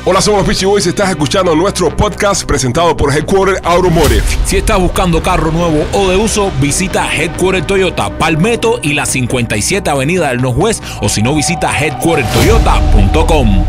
Hola, somos los Peachy Boys. Estás escuchando nuestro podcast presentado por Headquarter Automotive. Si estás buscando carro nuevo o de uso, visita Headquarter Toyota, Palmetto y la 57 Avenida del Northwest, o si no, visita headquartertoyota.com.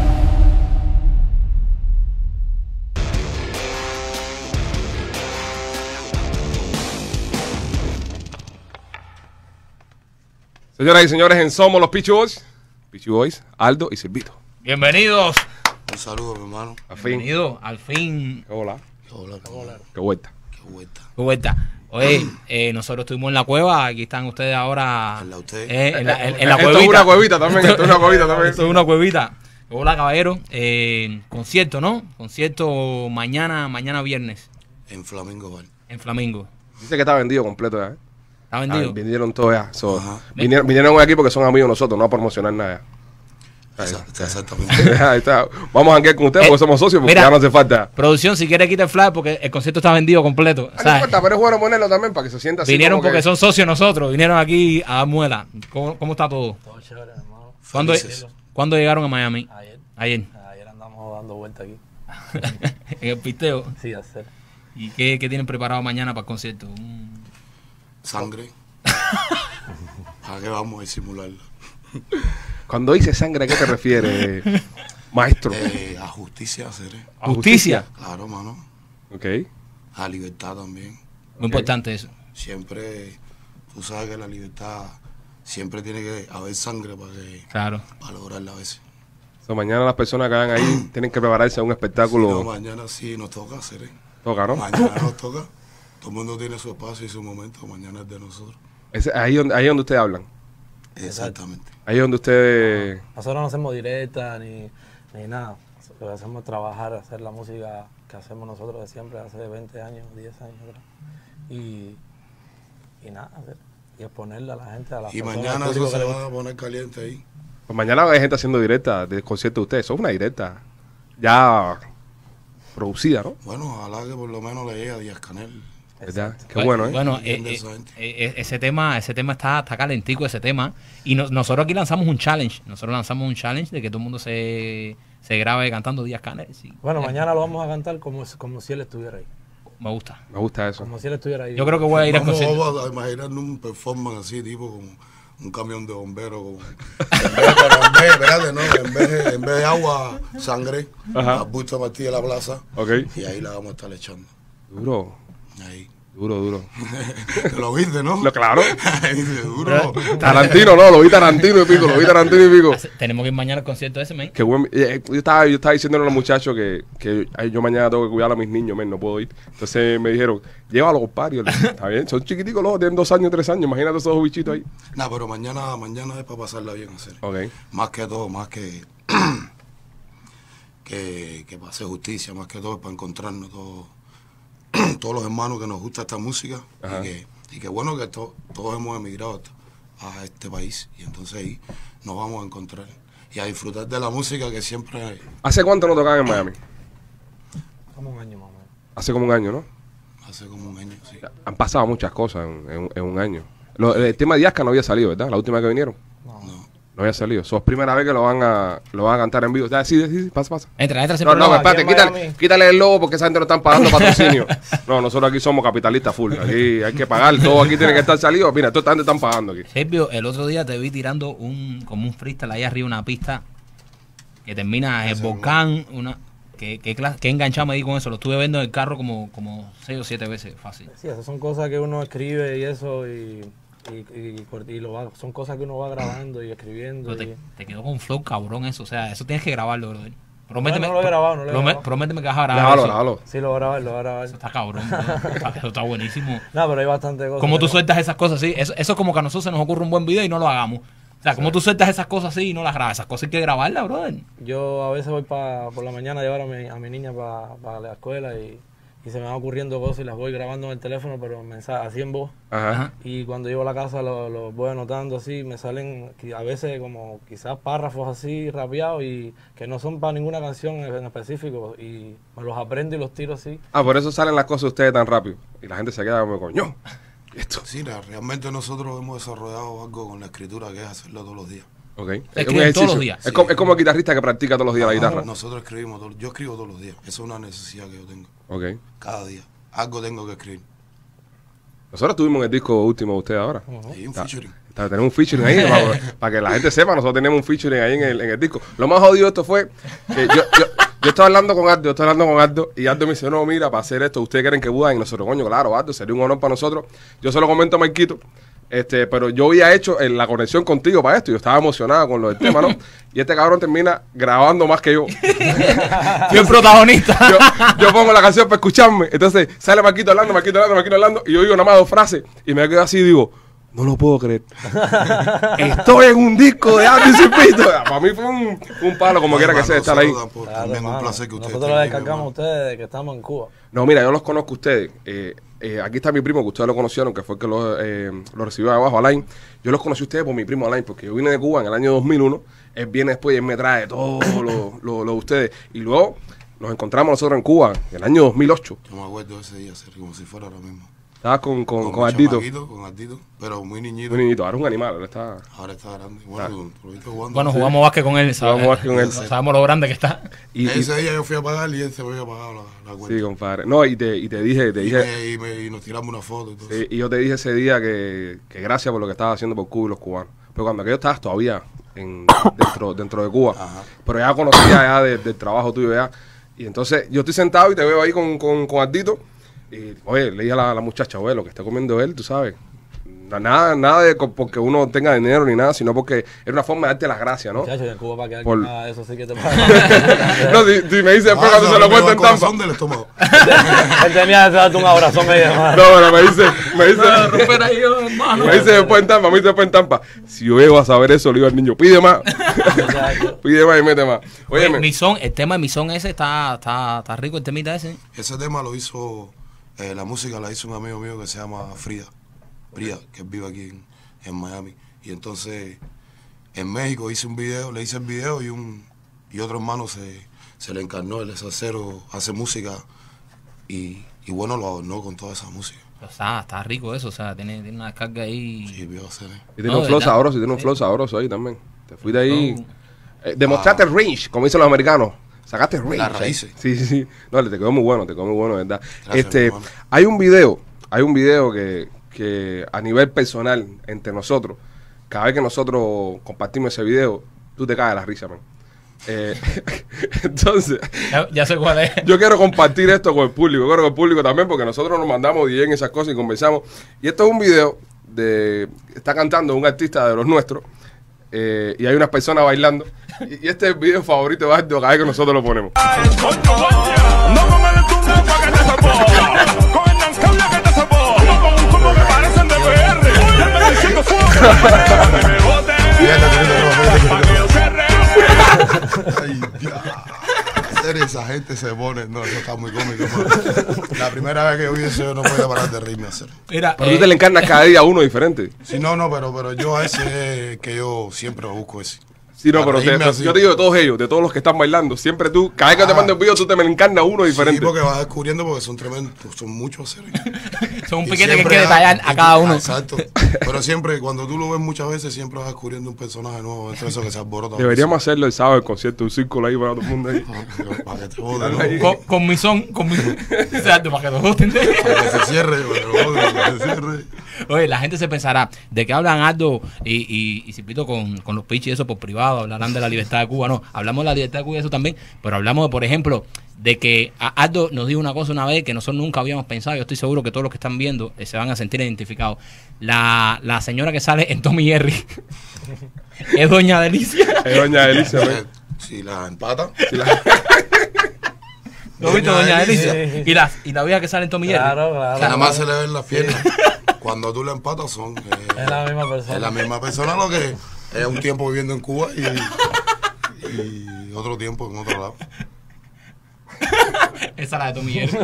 Señoras y señores, en Somos los Peachy Boys, Aldo y Silvito. Bienvenidos. Un saludo, mi hermano. Al fin. Bienvenido, al fin. Hola. Hola, hola. Qué vuelta. Qué vuelta. De vuelta. Oye, nosotros estuvimos en la cueva. Aquí están ustedes ahora. En la usted. En la Esto cuevita. es una cuevita también. Esto es una cuevita también. Esto es una cuevita. Hola, caballero. Concierto, ¿no? Concierto mañana viernes. En Flamingo Bar. En Flamingo. Dice que está vendido completo ya. ¿Está vendido? Vinieron todos ya. So, Ajá. vinieron aquí porque son amigos de nosotros, no a promocionar nada. Exactamente. Ahí está. Vamos a janguear con ustedes porque somos socios, porque mira, ya no hace falta. Producción, si quiere quitar el flyer porque el concierto está vendido completo. No importa, pero es bueno ponerlo también para que se sienta así. Vinieron como porque que... son socios nosotros. Vinieron aquí a dar muela. ¿Cómo está todo? Todo chévere, hermano. ¿Cuándo llegaron a Miami? Ayer Ayer. andamos dando vuelta aquí. En el pisteo. Sí, hacer. ¿Y qué tienen preparado mañana para el concierto? Sangre. ¿A qué vamos a disimularlo? Cuando dice sangre, ¿a qué te refieres, maestro? A justicia, hacer. ¿A Justicia. Claro, mano. Ok. A libertad también. Muy importante eso. Siempre, tú sabes que la libertad siempre tiene que haber sangre Claro. para lograrla a veces. So, mañana las personas que hagan ahí tienen que prepararse a un Si espectáculo. no, mañana sí nos toca hacer. Toca, ¿no? Mañana nos toca. Todo el mundo tiene su espacio y su momento. Mañana es de nosotros. Ahí es donde ustedes hablan. Exactamente. Ahí es donde ustedes... Nosotros no hacemos directa ni nada. Lo que hacemos es trabajar, hacer la música que hacemos nosotros de siempre, hace 20 años, 10 años atrás. Y nada, hacer. Y exponerle a la gente, a las Y personas, mañana al eso público se que le va gusta. a poner caliente ahí. Pues mañana hay gente haciendo directa del concierto de ustedes. Eso es una directa ya producida, ¿no? Bueno, ojalá que por lo menos le llegue a Díaz Canel. ¿Verdad? Qué bueno, ¿eh? Bueno, Bien de esa gente. ese tema está calentico, ese tema. Y nosotros aquí lanzamos un challenge. Nosotros lanzamos un challenge de que todo el mundo se grabe cantando Díaz Canel. Sí. Bueno, mañana lo vamos a cantar como si él estuviera ahí. Me gusta. Me gusta eso. Como si él estuviera ahí. Yo creo que voy a ir al concierto. Vamos a imaginarnos un performance así, tipo como un camión de bomberos. Espérate, ¿no? En vez de agua, sangre. Ajá. Arbusto a partir de la plaza. Ok. Y ahí la vamos a estar echando. Duro. Ahí. Duro. Lo viste, ¿no? Claro. Ahí dice, duro. Tarantino, no, lo vi Tarantino y pico. Tenemos que ir mañana al concierto ese, man. Qué buen, yo estaba diciéndole a los muchachos que ay, yo mañana tengo que cuidar a mis niños, no puedo ir. Entonces me dijeron, llévalo, compadre. Está bien, son chiquiticos los, tienen 2 años, 3 años. Imagínate esos bichitos ahí. Nah, pero mañana es para pasarla bien, hacer. Ok. Más que todo, más que pase justicia, más que todo es para encontrarnos todos los hermanos que nos gusta esta música y que bueno que todos hemos emigrado a este país y entonces ahí nos vamos a encontrar y a disfrutar de la música que siempre... ¿Hace cuánto no tocaban en Miami? Como un año más o menos. Hace como un año, ¿no? Hace como un año, sí. Han pasado muchas cosas en un año. El tema de Yazca no había salido, ¿verdad? La última que vinieron. No había salido. Eso es primera vez que lo van a cantar en vivo. Sí, pasa. Entra sin No, problema. espérate, quítale el logo porque esa gente no están pagando patrocinio. No, nosotros aquí somos capitalistas full. Aquí hay que pagar, todo aquí tiene que estar salido. Mira, toda esta gente están pagando aquí. Sergio, el otro día te vi tirando como un freestyle ahí arriba, una pista que termina en el volcán. ¿Qué enganchado me di con eso? Lo estuve viendo en el carro como 6 o 7 veces, fácil. Sí, esas son cosas que uno escribe y eso son cosas que uno va grabando y escribiendo. Te quedó con un flow cabrón eso. O sea, eso tienes que grabarlo, brother. Prométeme, no lo he grabado, prométeme que vas a grabar eso. Grábalo. Sí, lo voy a grabar. Eso está cabrón, bro. Eso está buenísimo. No, pero hay bastante cosas. Como tú sueltas esas cosas así, eso es como que a nosotros se nos ocurre un buen video y no lo hagamos. O sea, como tú sueltas esas cosas así y no las grabas. Esas cosas hay que grabarlas, brother. Yo a veces voy por la mañana a llevar a mi niña para la escuela y se me van ocurriendo cosas y las voy grabando en el teléfono, pero así en voz. Ajá. Y cuando llego a la casa lo voy anotando así, me salen a veces como quizás párrafos así rapeados y que no son para ninguna canción en específico y me los aprendo y los tiro así. Por eso salen las cosas de ustedes tan rápido. Y la gente se queda como, coño, esto. Sí, realmente nosotros hemos desarrollado algo con la escritura que es hacerlo todos los días. Ok. Escriben todos los días. Es como el guitarrista que practica todos los días la guitarra. Nosotros escribimos, yo escribo todos los días. Eso es una necesidad que yo tengo. Ok. Cada día. Algo tengo que escribir. Nosotros tuvimos el disco último de ustedes ahora. Y un featuring. Tenemos un featuring ahí, para que la gente sepa, nosotros tenemos un featuring ahí en el disco. Lo más jodido de esto fue que yo estaba hablando con Aldo, y Aldo me dice, no, mira, para hacer esto, ustedes quieren que Buda, y nosotros, coño, claro, Aldo, sería un honor para nosotros. Yo se lo comento a Marquito, pero yo había hecho la conexión contigo para esto, yo estaba emocionado con lo del tema, ¿no? Y este cabrón termina grabando más que yo. Yo el protagonista. Yo pongo la canción para escucharme, entonces sale Marquito hablando, y yo digo nada más 2 frases, y me quedo así y digo, no lo puedo creer. Estoy en un disco de Aldo y Silvito. Para mí fue un palo, como quiera que sea, estar ahí. También un placer que ustedes nosotros lo descargamos a ustedes de que estamos en Cuba. No, mira, yo los conozco a ustedes. Aquí está mi primo, que ustedes lo conocieron, que fue el que lo recibió de abajo, Alain. Yo los conocí a ustedes por mi primo Alain, porque yo vine de Cuba en el año 2001. Él viene después y él me trae todo lo de ustedes. Y luego nos encontramos nosotros en Cuba en el año 2008. Yo me acuerdo de ese día, como si fuera ahora mismo. Estabas con Ardito. Con Ardito, pero muy niñito. Un niñito, ahora es un animal, Ahora está grande. Bueno, jugamos básquet con él, sabemos lo grande que está. Y ese día yo fui a pagar y él se me había pagado la cuenta. Sí, compadre. No, y te dije... Y nos tiramos una foto y todo eso. Y yo te dije ese día que gracias por lo que estabas haciendo por Cuba y los cubanos. Pero cuando aquello estabas todavía dentro de Cuba. Ajá. Pero ya conocía ya del trabajo tuyo ya. Y entonces yo estoy sentado y te veo ahí con Ardito. Y, oye, le dije a la muchacha, oye, lo que está comiendo él, tú sabes, nada de porque uno tenga dinero ni nada, sino porque era una forma de darte las gracias, ¿no? Muchachos, en Cuba para que eso sí que te pasa. No, si me dice después cuando se lo cuento en Tampa. Del estómago. Él tenía que darte un abrazo medio, hermano. No, pero me dice después en Tampa, si yo llego a saber eso, le digo al niño, pide más. Pide más y mete más. Oye, el tema de Misón ese está rico, el temita ese. Ese tema lo hizo... la música la hizo un amigo mío que se llama Frida, que vive aquí en Miami. Y entonces en México le hice el video y otro hermano se le encarnó, él es acero, hace música y bueno, lo adornó con toda esa música. Está rico eso, o sea, tiene una descarga ahí. Sí, vio hacer. Y tiene un flow sabroso, ahí también. Te fuiste ahí. Demostraste el range, como dicen los americanos. Sacaste range. Las raíces. Sí. No, te quedó muy bueno, ¿verdad? Gracias, hay un video que a nivel personal entre nosotros, cada vez que nosotros compartimos ese video, tú te caes de la risa, man. Entonces, ya sé cuál es. Yo quiero compartir esto con el público, quiero que el público también, porque nosotros nos mandamos bien esas cosas y conversamos. Y esto es un video está cantando un artista de los nuestros. Y hay unas personas bailando. Y este es el video favorito de Aldo cada vez que nosotros lo ponemos. No con el túnel para que te sabó. Con el nancable que te sabó. Como me parecen de PR. Ya me diciendo fuego. Me bote. Para que yo cierre. Ay, Dios. Esa gente se pone, no, eso está muy cómico. La primera vez que vi eso yo no podía parar de reírme hacer. Mira, pero tú te le encarnas cada día a uno diferente. Sí, no, pero yo a ese que yo siempre busco ese. Sí, no, pero yo te digo de todos ellos, de todos los que están bailando, siempre tú, cada vez que te mando el video, tú te me encarnas uno diferente. Sí, porque vas descubriendo porque son tremendos, son muchos seres. Son un piquete que hay que detallar a cada uno. Exacto. Pero siempre, cuando tú lo ves muchas veces, siempre vas descubriendo un personaje nuevo entre eso que se alborota. Deberíamos hacerlo el sábado, el concierto, un círculo ahí para todo el mundo ahí. Para que te joden, ¿no? Con Misón. Exacto, para que te joden. Para que se cierre, para que se cierre. Oye, la gente se pensará, ¿de qué hablan Aldo y Cipito con los pichis y eso por privado? Hablarán de la libertad de Cuba, no. Hablamos de la libertad de Cuba y eso también, pero hablamos, por ejemplo, de que Aldo nos dijo una cosa una vez que nosotros nunca habíamos pensado. Yo estoy seguro que todos los que están viendo se van a sentir identificados. La señora que sale en Tommy Jerry es Doña Delicia. Es Doña Delicia, ¿ves? Si la empata. ¿Lo viste, Doña Delicia? Y la vieja que sale en Tommy Jerry. Claro. Nada más se le ven las piernas. Cuando tú la empatas son... es la misma persona. Es la misma persona, lo que es un tiempo viviendo en Cuba y otro tiempo en otro lado. Esa es la de Tommy Jerry.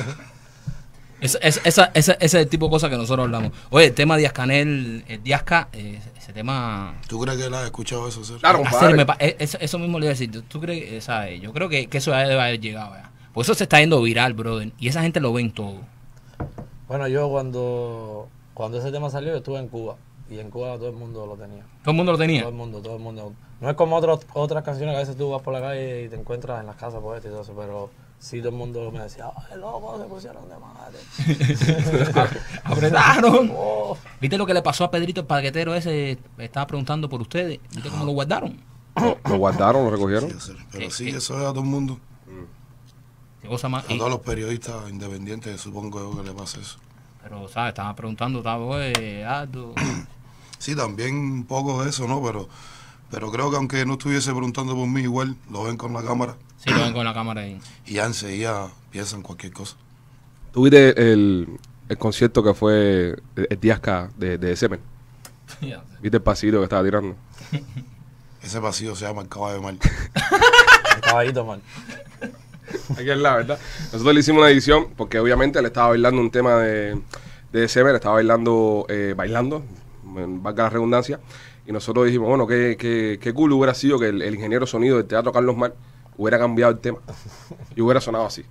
Ese es el tipo de cosas que nosotros hablamos. Oye, el tema de Díaz-Canel, Díaz-Ca, ese tema... ¿Tú crees que él ha escuchado eso, Sergio? Claro, compadre. Eso mismo le iba a decir. ¿Tú crees? ¿Sabes? Yo creo que eso ya debe haber llegado. ¿Ya? Por eso se está yendo viral, brother. Y esa gente lo ve en todo. Bueno, yo cuando ese tema salió, yo estuve en Cuba. Y en Cuba todo el mundo lo tenía. ¿Todo el mundo lo tenía? Todo el mundo, todo el mundo. No es como otras canciones que a veces tú vas por la calle y te encuentras en las casas por esto y todo eso, pero sí todo el mundo me decía, ¡ay, loco, se pusieron de madre! ¡Apretaron! Oh. ¿Viste lo que le pasó a Pedrito el paquetero ese? Estaba preguntando por ustedes. ¿Viste cómo lo guardaron? Lo guardaron, lo recogieron. Sí, pero ¿Qué- sí, qué? eso es a todo el mundo. ¿Qué cosa más? A todos los periodistas independientes, supongo yo que le pasa eso. Pero, ¿sabes? Estaba preguntando, estaba, Aldo. Sí, también un poco eso, ¿no? Pero creo que aunque no estuviese preguntando por mí, igual lo ven con la cámara Sí, lo ven con la cámara ahí. y ya enseguida piensan cualquier cosa. ¿Tuviste el concierto que fue el Díazca de Semen? ¿Viste el pasito que estaba tirando? Ese pasillo se llama el caballo de mar. El caballito, man. Aquí al lado, ¿verdad? Nosotros le hicimos una edición porque obviamente le estaba bailando un tema de Semen, estaba bailando, valga la redundancia, y nosotros dijimos, bueno, qué cool hubiera sido que el ingeniero sonido del Teatro Carlos Mar hubiera cambiado el tema y hubiera sonado así.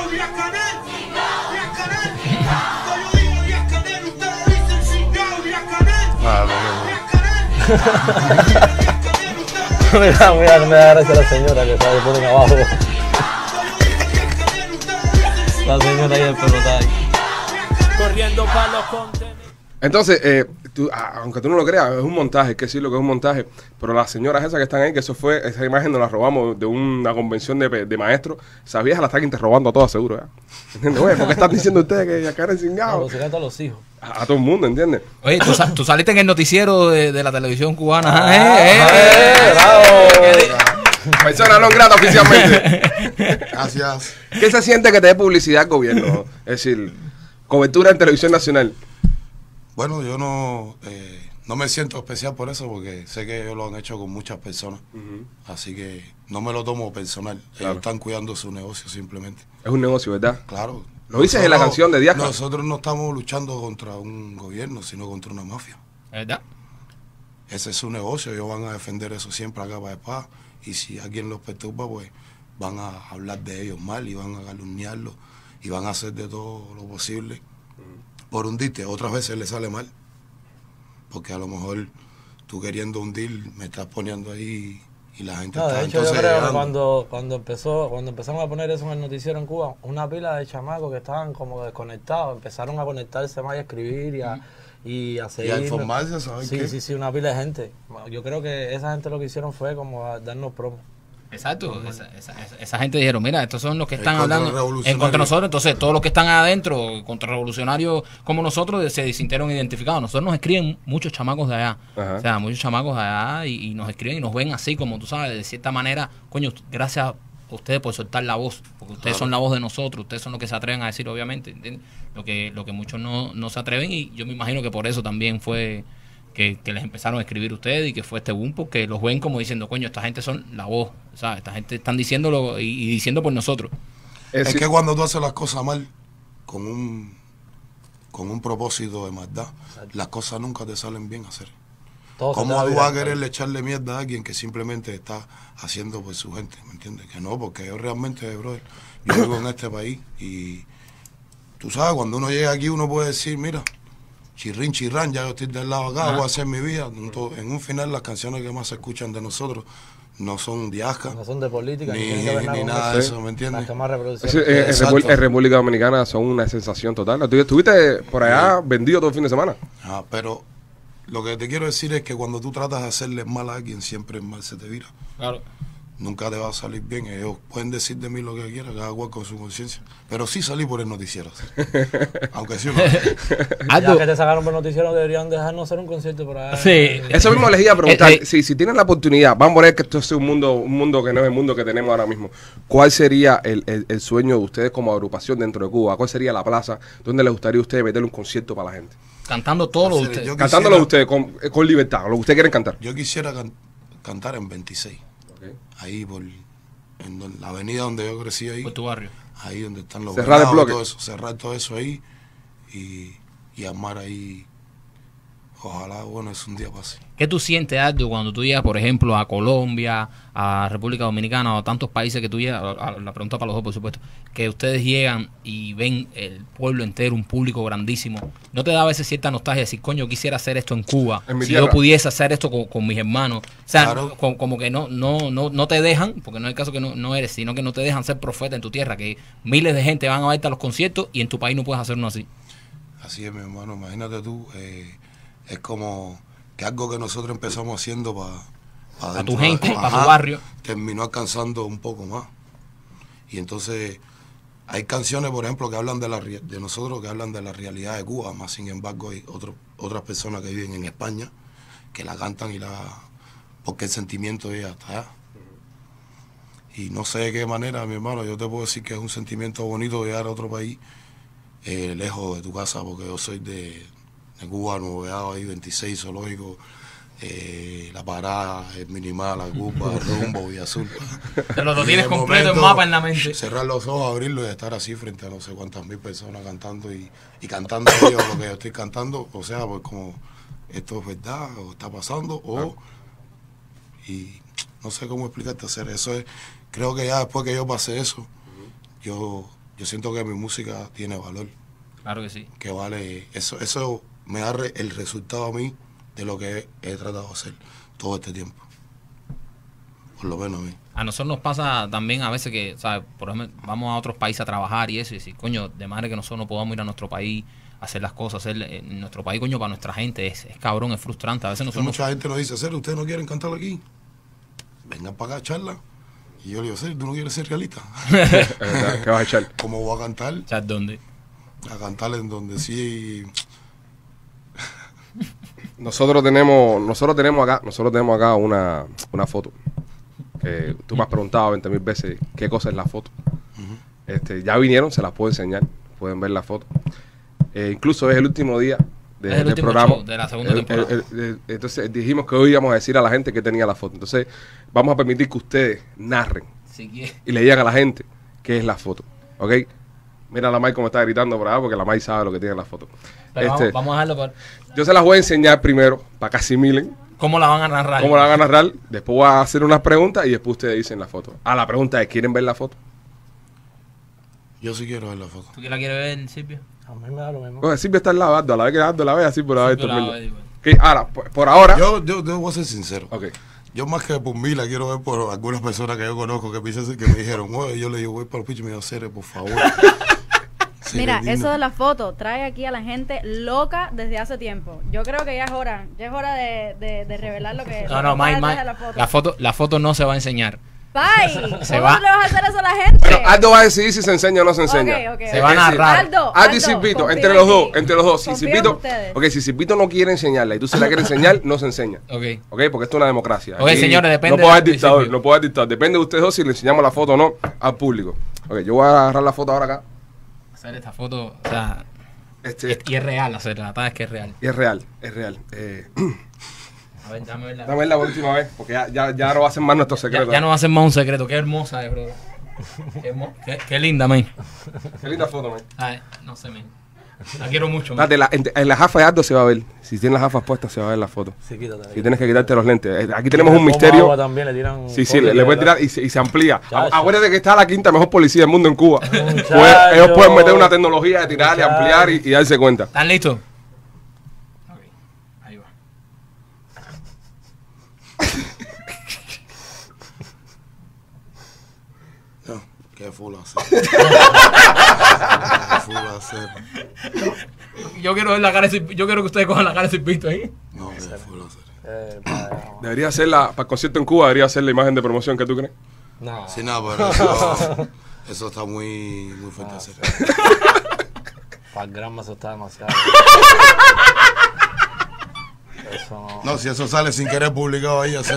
Me da gracia la señora que se ponen abajo. La señora ahí del pelotá ahí. Corriendo para los contenidos. Entonces, aunque tú no lo creas, es un montaje, hay que decir lo que es un montaje, pero las señoras esas que están ahí, que esa imagen nos la robamos de una convención de maestros, esas viejas la están interrogando a todas seguro, ¿ya? ¿Entiendes? Oye, ¿por qué están diciendo ustedes que acá eran No, cingados? los secretos a los hijos. A todo el mundo, ¿entiendes? Oye, tú saliste en el noticiero de la televisión cubana. Persona no grata oficialmente. Gracias. ¿Qué se siente que te dé publicidad el gobierno? Es decir, cobertura en televisión nacional. Bueno, yo no me siento especial por eso porque sé que ellos lo han hecho con muchas personas. Así que no me lo tomo personal. Claro. Ellos están cuidando su negocio simplemente. Es un negocio, ¿verdad? Claro. Lo dices en la canción de Díaz. Nosotros no estamos luchando contra un gobierno, sino contra una mafia. ¿Verdad? Ese es su negocio. Ellos van a defender eso siempre a capa de espada. Y si alguien los perturba, pues van a hablar de ellos mal y van a calumniarlos y van a hacer de todo lo posible por hundirte. Otras veces le sale mal, porque a lo mejor tú queriendo hundir me estás poniendo ahí y la gente No, está de hecho yo entonces creo que llegando. cuando empezamos a poner eso en el noticiero en Cuba, una pila de chamacos que estaban como desconectados, empezaron a conectarse más y a escribir y a seguir. Y a informarse, ¿sabes Sí, qué? sí, una pila de gente. Yo creo que esa gente lo que hicieron fue como a darnos promo. Exacto, esa gente dijeron, mira, estos son los que están hablando en contrarrevolucionarios. contra de nosotros, entonces todos los que están adentro, contrarrevolucionarios como nosotros, se sintieron identificados. Nosotros nos escriben muchos chamacos de allá, Ajá. o sea, muchos chamacos de allá y nos escriben y nos ven así, como tú sabes, de cierta manera, coño, gracias a ustedes por soltar la voz, porque ustedes son la voz de nosotros, ustedes son los que se atreven a decir, obviamente, ¿entiendes? Lo que muchos no se atreven y yo me imagino que por eso también fue que les empezaron a escribir ustedes y que fue este boom, porque los ven como diciendo, coño, esta gente son la voz, ¿sabes? Esta gente están diciéndolo y diciendo por nosotros. Es decir, que cuando tú haces las cosas mal, con un propósito de maldad, las cosas nunca te salen bien hacer. Todo se ¿Cómo te va tú a vas a virar. quererle echarle mierda a alguien que simplemente está haciendo por su gente? ¿Me entiendes? Que no, porque yo realmente, brother, yo vivo en este país y tú sabes, cuando uno llega aquí uno puede decir, mira, chirrán, ya yo estoy del lado acá, voy a hacer mi vida. En un final las canciones que más se escuchan de nosotros no son Díazca, No son de política, ni, tienen que ver ni con nada eso. de eso, ¿me Las entiendes? que más sí, reproducciones. Exacto. en República Dominicana son una sensación total. ¿Tú estuviste por allá vendido todo el fin de semana? Pero lo que te quiero decir es que cuando tú tratas de hacerle mal a alguien, siempre el mal se te vira. Claro. Nunca te va a salir bien. Ellos pueden decir de mí lo que quieran, cada cual con su conciencia. Pero sí salí por el noticiero. Aunque sí. Ya que te sacaron por noticiero, deberían dejarnos hacer un concierto por ahí. Sí. Eso mismo les iba a preguntar. Eh, Si tienen la oportunidad, vamos a poner que esto es un mundo que no es el mundo que tenemos ahora mismo. ¿Cuál sería el sueño de ustedes como agrupación dentro de Cuba? ¿Cuál sería la plaza donde les gustaría a ustedes meterle un concierto para la gente? Cantando todo lo de ustedes. Yo Cantándolo quisiera- ustedes con libertad, lo que ustedes quieren cantar. Yo quisiera cantar en 26. Ahí en la avenida donde yo crecí ahí. Por tu barrio. Ahí donde están los Cerrar el venados y bloque. todo eso, cerrar todo eso ahí y armar ahí Ojalá, bueno, es un día pase. ¿Qué tú sientes, Aldo, cuando tú llegas, por ejemplo, a Colombia, a República Dominicana o a tantos países que tú llegas? La pregunta para los dos, por supuesto. Que ustedes llegan y ven el pueblo entero, un público grandísimo. ¿No te da a veces cierta nostalgia de decir, coño, quisiera hacer esto en Cuba? En mi Si tierra. yo pudiese hacer esto con mis hermanos. O sea, Claro. como que no te dejan, porque no es el caso que no eres, sino que no te dejan ser profeta en tu tierra, que miles de gente van a verte a los conciertos y en tu país no puedes hacer uno así. Así es, mi hermano. Imagínate tú, es como que algo que nosotros empezamos haciendo para tu gente, para tu barrio. terminó alcanzando un poco más. Y entonces hay canciones, por ejemplo, que hablan de nosotros, que hablan de la realidad de Cuba, más sin embargo hay otras personas que viven en España que la cantan porque el sentimiento llega hasta allá. Y no sé de qué manera, mi hermano, yo te puedo decir que es un sentimiento bonito llegar a otro país lejos de tu casa, porque yo soy de Cuba, Nuevo Beado, ahí 26 zoológicos, La Parada, el Minimal, La Cuba, el Rumbo, Villa Azul. Te lo Y tienes de completo en momento, mapa en la mente. Cerrar los ojos, abrirlos y estar así frente a no sé cuántas mil personas cantando y cantando ellos lo que yo estoy cantando, o sea, pues como esto es verdad o está pasando y no sé cómo explicarte hacer eso. Creo que ya después que yo pasé eso, yo siento que mi música tiene valor, Claro que sí. que vale, eso me da el resultado a mí de lo que he tratado de hacer todo este tiempo, por lo menos a mí. A nosotros nos pasa también a veces que, ¿sabes? Por ejemplo, vamos a otros países a trabajar y eso, y decir, coño, de madre que nosotros no podamos ir a nuestro país, hacer las cosas, hacer en nuestro país, coño, para nuestra gente, es cabrón, es frustrante. A veces nosotros Mucha gente nos dice, Cero, ¿ustedes no quieren cantar aquí? Vengan para acá, charla. Y yo le digo, Cero, ¿tú no quieres ser realista? Es verdad, ¿qué vas a echar? ¿Cómo voy a cantar? ¿sabes dónde? A cantar en donde sí. Nosotros tenemos acá una foto. Que tú me has preguntado 20,000 veces qué cosa es la foto. Ya vinieron, se las puedo enseñar. Pueden ver la foto. Incluso es el último día Es el del último programa. show de la segunda temporada. Entonces dijimos que hoy íbamos a decir a la gente que tenía la foto. Entonces vamos a permitir que ustedes narren Si quieres. y le digan a la gente qué es la foto. ¿Ok? Mira la May como está gritando por allá porque la May sabe lo que tiene la foto. Pero vamos a dejarlo por... Yo se las voy a enseñar primero para que asimilen ¿Cómo la van a narrar? cómo la van a narrar. Después voy a hacer unas preguntas y después ustedes dicen la foto. La pregunta es, ¿quieren ver la foto? Yo sí quiero ver la foto. ¿Tú que la quieres ver, Silvio? A mí me da lo mismo. Pues Silvia está al lado, Aldo, a la vez que Aldo la ve así por la vez. Silvio la va a ver igual. Ahora, por ahora. Yo voy a ser sincero. Ok. Yo más que por mí la quiero ver por algunas personas que yo conozco que me dijeron, oye, yo le digo, voy para los pichos y me digo, Cere, por favor. Mira, Cere, eso Dina. de la foto trae aquí a la gente loca desde hace tiempo. Yo creo que ya es hora de revelar lo que No, lo que May, está detrás de la foto. la foto no se va a enseñar. Pai, Se ¿cómo va. tú le vas a hacer eso a la gente? Pero Aldo va a decidir si se enseña o no se enseña. Ok, ok, Se ok. va a narrar. Aldo y Silvito, confío entre en los dos, ti. entre los dos. Si Confío en Silvito, ustedes. ok, si Silvito no quiere enseñarla y tú se la quieres enseñar, no se enseña. Ok. Ok, porque esto es una democracia. Ok, Aquí señores, depende No puedo haber del dictador, principio. no puedo haber dictador. Depende de ustedes dos si le enseñamos la foto o no al público. Ok, yo voy a agarrar la foto ahora acá. Hacer esta foto, o sea, Y y es real hacerla, la verdad es que es real. es real, es real. A ver, dame verla. Dame la última vez, porque ya no va a ser más nuestro secreto. Ya no va a ser más un secreto. Qué hermosa es, bro. Qué linda, man. Qué linda foto, man. Ay, no sé, man. La quiero mucho, man. Date, en las gafas de Aldo se va a ver. Si tienes las gafas puestas, se va a ver la foto. Sí, quítate. Si tienes que quitarte los lentes. Aquí tenemos un Toma misterio. agua también, le tiran Sí, polvo le de pueden verdad. tirar y se amplía. Chacho. Acuérdate que está la quinta mejor policía del mundo en Cuba. Muchacho. Ellos pueden meter una tecnología de tirar y Muchacho. ampliar y darse cuenta. ¿Están listos? Ok, ahí va. No, qué full hacer. Qué full hacer. Yo quiero ver la cara de Silvito. Yo quiero que ustedes cojan la cara de Silvito ahí. No, qué full hacer. Debería ser para el concierto en Cuba, debería ser la imagen de promoción que tú crees. No. Sí, nada, pero eso está muy fuerte hacer. Para el grama eso está demasiado. Eso no. No, si eso sale sin querer publicado ahí, hacer.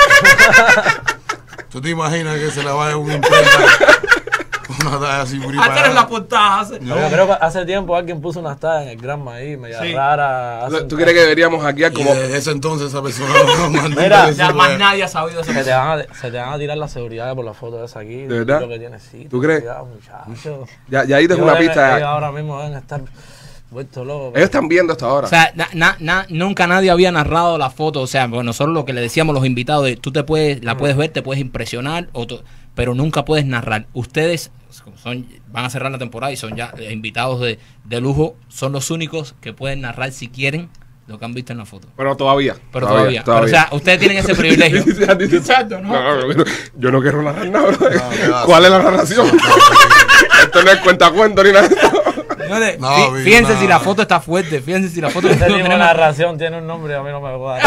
¿Tú te imaginas que se le vaya un imprenta? Una talla así muy Hacer la portada. Yo creo que hace tiempo alguien puso unas tallas en el grama ahí, media Sí. rara. ¿Tú crees que deberíamos hackear Y como... desde ese entonces esa persona no mandó Mira, Ya más nadie ha sabido eso. se te van a tirar la seguridad por la foto esa aquí. ¿De verdad? Lo que tienes, sí, ¿Tú crees? cuidado, muchacho. Ya ahí te es Yo una creo que pista. ellos ahora mismo deben estar vuelto loco. Ellos están viendo hasta ahora. O sea, nunca nadie había narrado la foto. O sea, nosotros lo que le decíamos a los invitados, de, tú la puedes ver, te puedes impresionar, pero nunca puedes narrar. Ustedes van a cerrar la temporada y son ya invitados de lujo. Son los únicos que pueden narrar si quieren lo que han visto en la foto. Pero todavía. Pero todavía. Pero, o sea, ustedes tienen ese privilegio. Exacto, ¿no? No, yo no quiero narrar nada. ¿Cuál es la narración? Esto no es cuentacuento ni nada. Fíjense si la foto está fuerte. Fíjense si la foto Esta misma narración tiene un nombre y a mí no me gusta.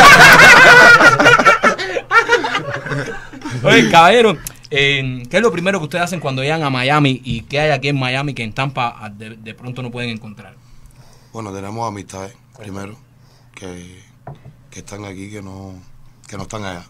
Oye, caballero, ¿qué es lo primero que ustedes hacen cuando llegan a Miami y qué hay aquí en Miami que en Tampa de pronto no pueden encontrar? Bueno, tenemos amistades, primero, que están aquí, que no están allá.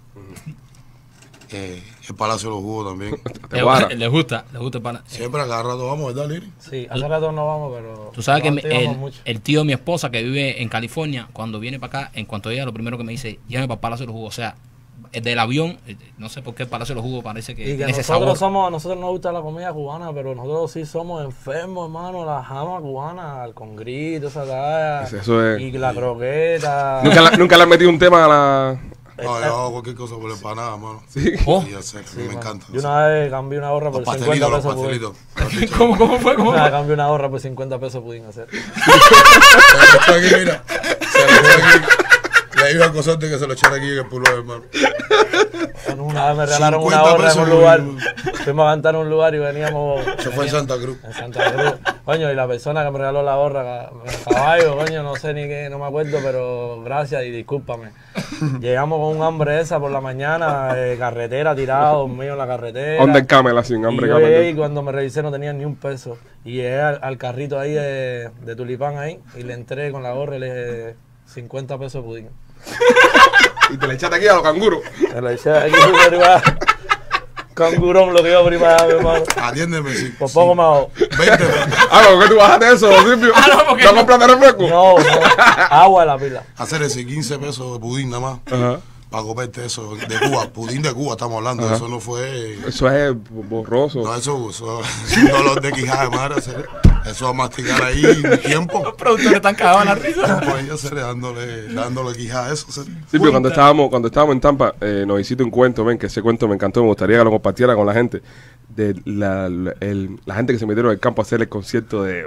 El Palacio de los Jugos también. Les gusta el Palacio. Siempre a cada rato vamos, ¿verdad, Lili? Sí, hace rato no vamos, pero... Tú sabes que el tío de mi esposa que vive en California, cuando viene para acá, en cuanto llega, lo primero que me dice, llévame para el Palacio de los Jugos. O sea, del avión, no sé por qué el Palacio de los Jugos parece que tiene ese sabor. Nosotros nos gusta la comida cubana, pero nosotros sí somos enfermos, hermano. La jama cubana, el congrito, esa talla, y la croqueta. ¿Nunca le has metido un tema a la...? No, yo hago cualquier cosa por la empanada, mano. Sí. Sí, ya sé, a mí me encanta. Yo una vez cambié una gorra por 50 pesos pudín. ¿Cómo fue? Cambié una gorra por 50 pesos pudín hacer. Aquí, mira. Se lo echó aquí. Le iba a acosarte que se lo echara aquí en el pullover, hermano. Una vez me regalaron una gorra en un lugar. Fuimos a cantar en un lugar y veníamos... Se fue en Santa Cruz. En Santa Cruz. Coño, y la persona que me regaló la gorra, caballo, coño, no sé ni qué, no me acuerdo, pero gracias y discúlpame. Llegamos con un hambre esa por la mañana, carretera, tirado, dormido en la carretera. Undercamel, así, un hambre camel. Y cuando me revisé no tenía ni un peso. Y llegué al carrito ahí de Tulipán ahí y le entré con la gorra y le dije 50 pesos de pudín. Y te le echaste aquí a los canguros. Me lo eché aquí privada. Cangurón lo que iba privada, mi hermano. Atiéndeme, sí. Por poco me hago. 20 pesos. ¿por qué tú bajaste eso, Silvio? ¿No compraste refresco? No, agua de la pila. Hacer ese 15 pesos de pudín nada más. Ajá. Para comerte eso de Cuba, pudín de Cuba estamos hablando. Ajá. Eso no fue... Eso es borroso. No, eso es un dolor de quijada de madre. Eso va a masticar ahí un tiempo. Los productores están cagados en la risa. Pues yo seré dándole quijada a eso. Sí, pero cuando estábamos en Tampa, nos hiciste un cuento, ven, que ese cuento me encantó, me gustaría que lo compartiera con la gente. De la gente que se metieron al campo a hacer el concierto de...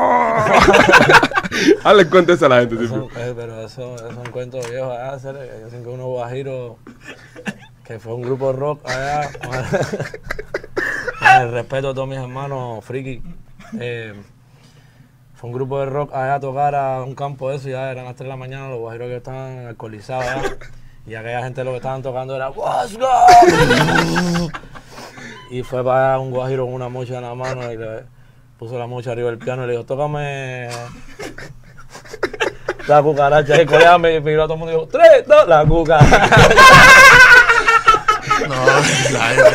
Hazle cuenta eso a la gente. Pero eso es un cuento viejo allá, yo sé que unos guajiros, que fue un grupo de rock allá, con el respeto a todos mis hermanos friki, fue un grupo de rock allá a tocar a un campo de eso, ya eran las 3 de la mañana, los guajiros que estaban alcoholizados allá, y aquella gente lo que estaban tocando era What's Up? Y fue para allá un guajiro con una mocha en la mano y le puso la mocha arriba del piano y le dijo, tócame la cucaracha. Y el colega me miró a todo el mundo y dijo, 3, 2, la cucaracha. No, la gente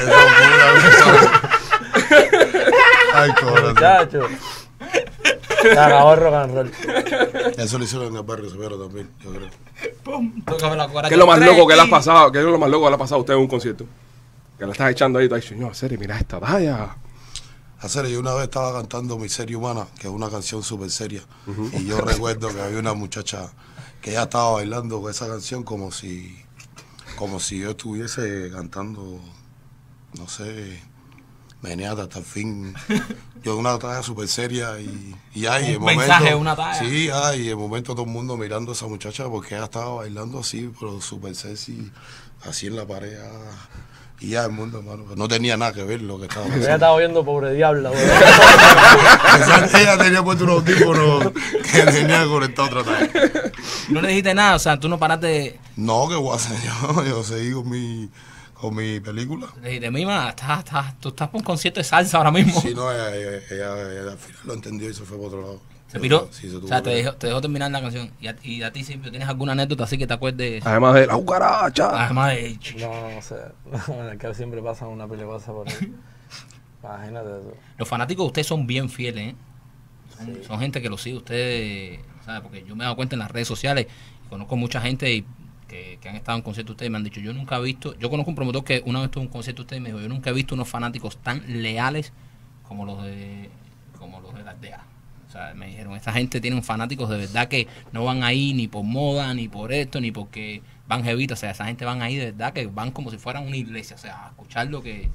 es ay, corazón. Muchacho. Se acabó rock and roll. Eso lo hicieron en el barrio Severo también, yo creo. Tócame la cucaracha. ¿Qué es lo más loco que le ha pasado? ¿Qué es lo más loco que le ha pasado a usted en un concierto? Que le estás echando ahí, tú dices, señor, Seri, mira esta talla. Hacer, yo una vez estaba cantando Miseria Humana, que es una canción súper seria, y yo recuerdo que había una muchacha que ya estaba bailando con esa canción como si yo estuviese cantando, no sé, meneada hasta el fin. Yo una talla súper seria y hay el momento... mensaje, una talla. Sí, hay el momento todo el mundo mirando a esa muchacha porque ella estaba bailando así, pero súper sexy, así en la pared. Y ya el mundo, hermano, no tenía nada que ver lo que estaba pasando. Ella estaba viendo Pobre Diabla, güey. Ella tenía puesto un audífono que tenía conectado otra talla. No le dijiste nada, o sea, tú no paraste de... No, que voy a hacer yo seguí con mi película. Le dijiste, mima, tú estás por un concierto de salsa ahora mismo. Sí, no, ella al final lo entendió y se fue por otro lado. ¿Se piró? Sí, se tuvo. O sea, te dejó terminar la canción. Y a ti, Silvio, ¿tienes alguna anécdota así que te acuerdes? Además de la cucaracha. Además de... No sé. Que siempre pasan una pile de cosas por ahí. Imagínate eso. Los fanáticos de ustedes son bien fieles, ¿eh? Sí. Son gente que lo sigue ustedes, ¿sabes? Porque yo me he dado cuenta en las redes sociales, conozco mucha gente que han estado en conciertos de ustedes y me han dicho, yo nunca he visto, yo conozco un promotor que una vez estuvo en un concierto de ustedes y me dijo, yo nunca he visto unos fanáticos tan leales como los de la aldea. O sea, me dijeron, esta gente tiene fanáticos de verdad que no van ahí ni por moda, ni por esto, ni porque van jevitos. O sea, esa gente van ahí de verdad que van como si fueran una iglesia. O sea, a escuchar lo que...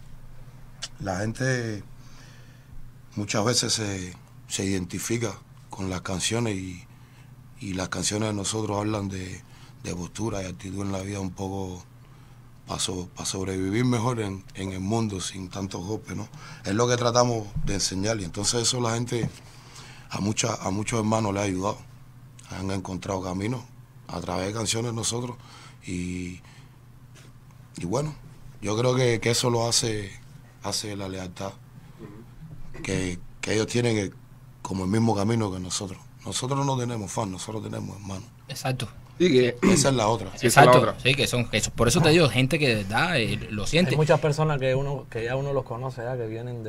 La gente muchas veces se identifica con las canciones y las canciones de nosotros hablan de postura y actitud en la vida un poco para sobrevivir mejor en el mundo sin tantos golpes, ¿no? Es lo que tratamos de enseñar y entonces eso la gente, a muchos hermanos le ha ayudado. Han encontrado caminos a través de canciones de nosotros y bueno, yo creo que eso lo hace la lealtad, que ellos tienen como el mismo camino que nosotros. Nosotros no tenemos fan, nosotros tenemos hermanos. Exacto. Sí, que Esa es la otra. Sí, esa es la Exacto. otra. Sí, que son, por eso te digo, gente que de verdad lo siente. Hay muchas personas que ya uno los conoce, ya, que vienen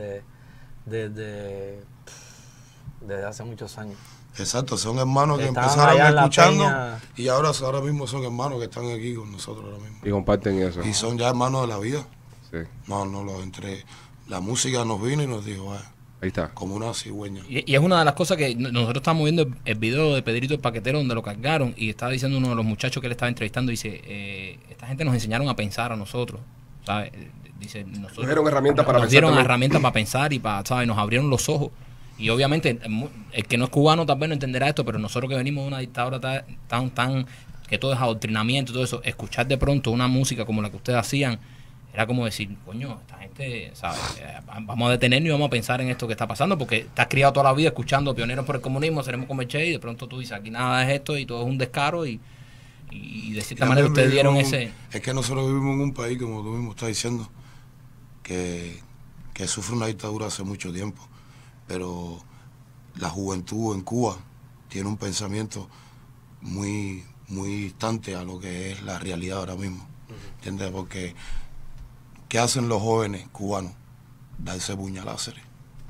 desde hace muchos años. Exacto, son hermanos que Estaban empezaron allá en la escuchando peña. y ahora mismo son hermanos que están aquí con nosotros ahora mismo. y comparten eso. Y son ya hermanos de la vida. Sí, No, entre la música nos vino y nos dijo, ahí está. como una cigüeña. Y es una de las cosas que nosotros estamos viendo el video de Pedrito el Paquetero donde lo cargaron y estaba diciendo uno de los muchachos que él estaba entrevistando, dice, esta gente nos enseñaron a pensar a nosotros, ¿sabes? Dice, nosotros Nos dieron herramientas para nos pensar dieron también. herramientas para pensar y para, ¿sabes? Nos abrieron los ojos. Y obviamente el que no es cubano tal vez no entenderá esto, pero nosotros que venimos de una dictadura tan que todo es adoctrinamiento y todo eso, escuchar de pronto una música como la que ustedes hacían, era como decir, coño, esta gente, ¿sabes? Vamos a detenernos y vamos a pensar en esto que está pasando, porque te has criado toda la vida escuchando Pioneros por el Comunismo, Seremos como el Che, y de pronto tú dices, aquí nada es esto y todo es un descaro y de cierta manera También ustedes dieron vivimos ese... Es que nosotros vivimos en un país, como tú mismo estás diciendo, que sufre una dictadura hace mucho tiempo, pero la juventud en Cuba tiene un pensamiento muy distante a lo que es la realidad ahora mismo, ¿entiendes? Porque ¿qué hacen los jóvenes cubanos? Darse puñalazos.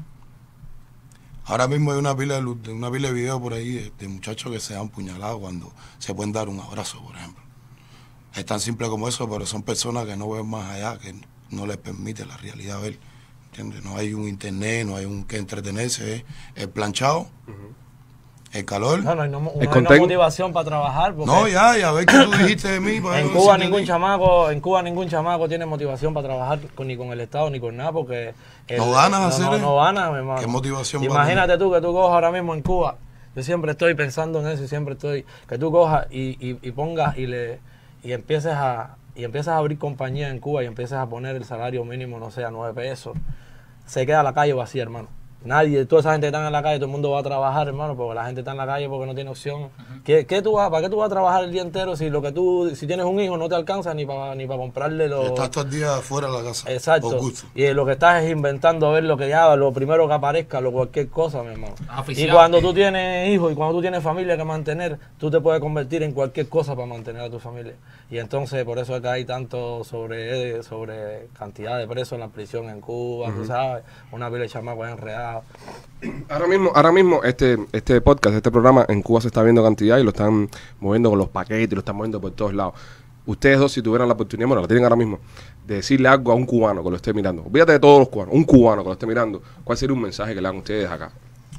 Ahora mismo hay una pila de videos por ahí de muchachos que se han puñalado cuando se pueden dar un abrazo, por ejemplo. Es tan simple como eso, pero son personas que no ven más allá, que no les permite la realidad ver. ¿Entiendes? No hay un internet, no hay un que entretenerse, es el planchado, el calor. No hay no contén- motivación para trabajar. Porque No, ya ver qué tú dijiste de mí. para en yo Cuba decirte ningún chamaco tiene motivación para trabajar ni con el Estado ni con nada, porque No ganas hacer eso. no ganas, mi hermano. ¿Qué motivación va a Imagínate tú que tú cojas ahora mismo en Cuba. Yo siempre estoy pensando en eso y siempre estoy que tú cojas y pongas y empieces a abrir compañía en Cuba y empieces a poner el salario mínimo, no sé, a 9 pesos. Se queda la calle vacía, hermano. Nadie, toda esa gente que está en la calle, todo el mundo va a trabajar, hermano, porque la gente está en la calle porque no tiene opción. ¿Para qué tú vas a trabajar el día entero si si tienes un hijo no te alcanza ni para comprarle los... Estás todo el día fuera de la casa. Exacto. Por gusto. Y lo que estás es inventando a ver lo que ya, lo primero que aparezca, cualquier cosa, mi hermano. Oficial. Y cuando tú tienes hijos y cuando tú tienes familia que mantener, tú te puedes convertir en cualquier cosa para mantener a tu familia. Y entonces por eso es que hay tanto sobre cantidad de presos en la prisión en Cuba, tú sabes, una pila de chamacos enredados. Ahora mismo este podcast, este programa en Cuba se está viendo cantidad y lo están moviendo con los paquetes, lo están moviendo por todos lados. Ustedes dos, si tuvieran la oportunidad, bueno, la tienen ahora mismo, de decirle algo a un cubano que lo esté mirando, olvídate de todos los cubanos, un cubano que lo esté mirando, ¿cuál sería un mensaje que le dan ustedes acá?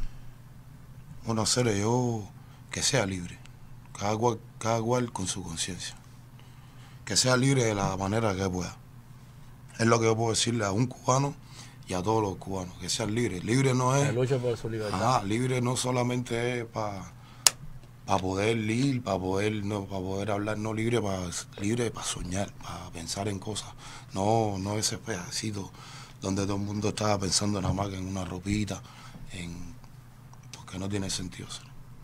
Bueno, hacer yo que sea libre, cada cual con su conciencia, que sea libre de la manera que pueda. Es lo que yo puedo decirle a un cubano y a todos los cubanos, que sean libres. Libre no Que es, luchen por su libertad. libre no solamente es para poder ir, para poder hablar, no, libre para soñar, para pensar en cosas, no ese pedacito donde todo el mundo estaba pensando nada más que en una ropita, porque no tiene sentido hacer.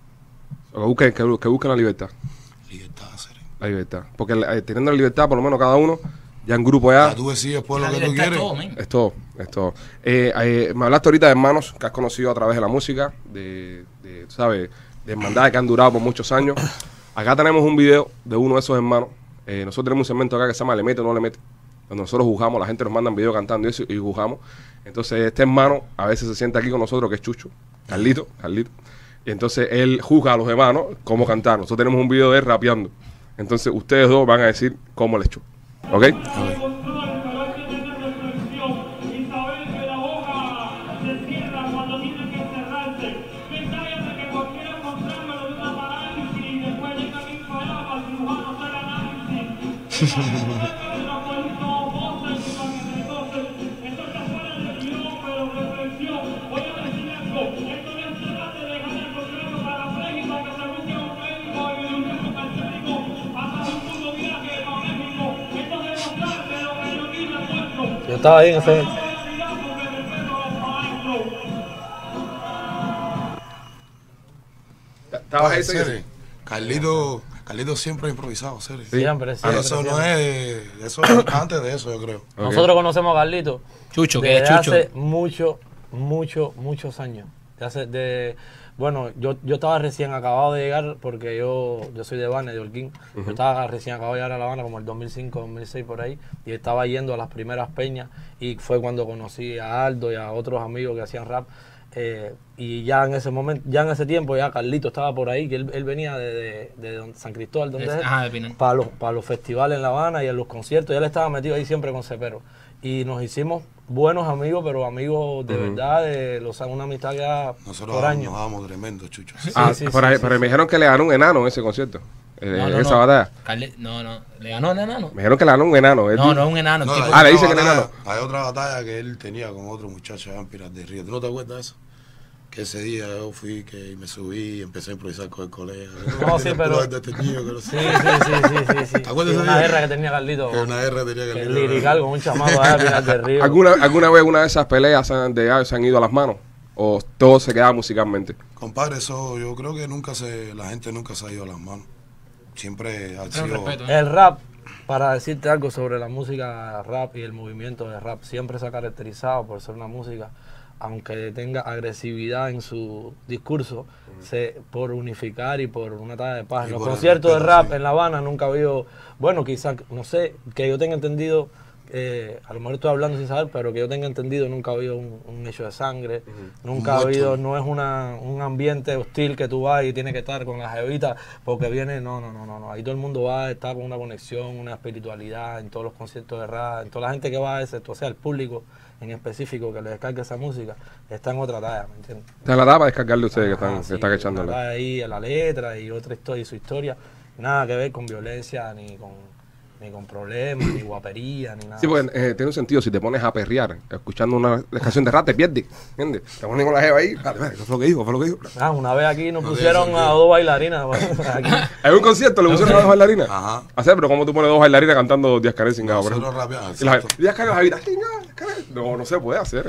Que busquen la libertad. Libertad hacer. La libertad. Porque teniendo la libertad, por lo menos cada uno, ya en grupo ya, Tú decides pues La lo que tú libertad es quieres. todo, men. es todo, es todo. Me hablaste ahorita de hermanos que has conocido a través de la música, ¿sabes? De hermandades que han durado por muchos años. Acá tenemos un video de uno de esos hermanos. Nosotros tenemos un segmento acá que se llama Le Mete o No Le Mete, donde nosotros juzgamos, la gente nos manda videos cantando y eso, y juzgamos. Entonces este hermano a veces se sienta aquí con nosotros, que es Chucho, Carlito. Y entonces él juzga a los hermanos cómo cantar. Nosotros tenemos un video de él rapeando. Entonces ustedes dos van a decir cómo le echó. ¿Ok? Yo estaba ahí en ese... ¿Estabas ahí, Serio. Carlito siempre ha improvisado, serio. Siempre. Eso no es, eso es antes de eso, yo creo. Ok. Nosotros conocemos a Carlito Chucho, que es desde Chucho. hace muchos años. Bueno, yo estaba recién acabado de llegar porque yo soy de Habana, de Holguín. Yo estaba recién acabado de llegar a La Habana como el 2005, 2006 por ahí, y estaba yendo a las primeras peñas y fue cuando conocí a Aldo y a otros amigos que hacían rap. Y ya en ese momento, ya en ese tiempo, ya Carlito estaba por ahí, que él venía de San Cristóbal, donde De Pinal. para los festivales en La Habana y en los conciertos, y él estaba metido ahí siempre con Cepero. Y nos hicimos buenos amigos, pero amigos de verdad, una amistad ya Nosotros por años. nos damos tremendo, Chucho. Pero me dijeron que le ganó un enano en ese concierto. En esa batalla. No, le ganó un enano. Me dijeron que le ganó un enano. No, no es un enano. No, tipo- hay le otra dicen el batalla- enano. Hay otra batalla que él tenía con otro muchacho allá en Pinar del Río. ¿Tú no te acuerdas de eso? Que ese día yo fui, que me subí y empecé a improvisar con el colega. No, sí, pero- De este niño, que no sé. Sí. ¿Te acuerdas Sí, de una ese guerra día? que tenía Carlito. Que una guerra tenía que Que el el lirical con un chamaco allá Pinar del Río. ¿Alguna vez una de esas peleas se han ido a las manos? ¿O todo se queda musicalmente? Compadre, eso yo creo que la gente nunca se ha ido a las manos. Siempre ha Pero sido... respeto, ¿eh? El rap, para decirte algo sobre la música rap y el movimiento de rap, siempre se ha caracterizado por ser una música, aunque tenga agresividad en su discurso, por unificar y por una talla de paz. Y En los por el conciertos de respeto, rap sí. en La Habana nunca ha habido, bueno, quizás, no sé, que yo tenga entendido, a lo mejor estoy hablando sin saber, pero que yo tenga entendido, nunca ha habido un hecho de sangre, nunca ha Muerto. habido, no es un ambiente hostil que tú vas y tienes que estar con las jevitas porque viene, no, ahí todo el mundo va, está con una conexión, una espiritualidad en todos los conciertos de rap, en toda la gente que va a ese, o sea, el público en específico que le descarga esa música, está en otra talla, ¿me entiendes? Está la tapa para descargarle ustedes que Ajá, están, sí, que están echándole. una talla ahí a la letra y otra historia, y su historia, nada que ver con violencia, ni con problemas, ni guapería, ni nada. Sí, porque tiene un sentido. Si te pones a perrear escuchando una canción de rap, te pierdes. ¿Entiendes? Te pones con la jeva ahí. Espérate, ¿qué fue lo que dijo? ¿Qué fue lo que dijo? Una vez aquí nos No pusieron tiene a sentido. dos bailarinas. Aquí. Hay un concierto, le pusieron a dos bailarinas. Ajá. Hacer, pero ¿cómo tú pones dos bailarinas cantando Díaz Canel sin por Nosotros ejemplo? rapeamos, Y la- exacto. Díaz Canel, Javier, Díaz Canel. No se puede hacer.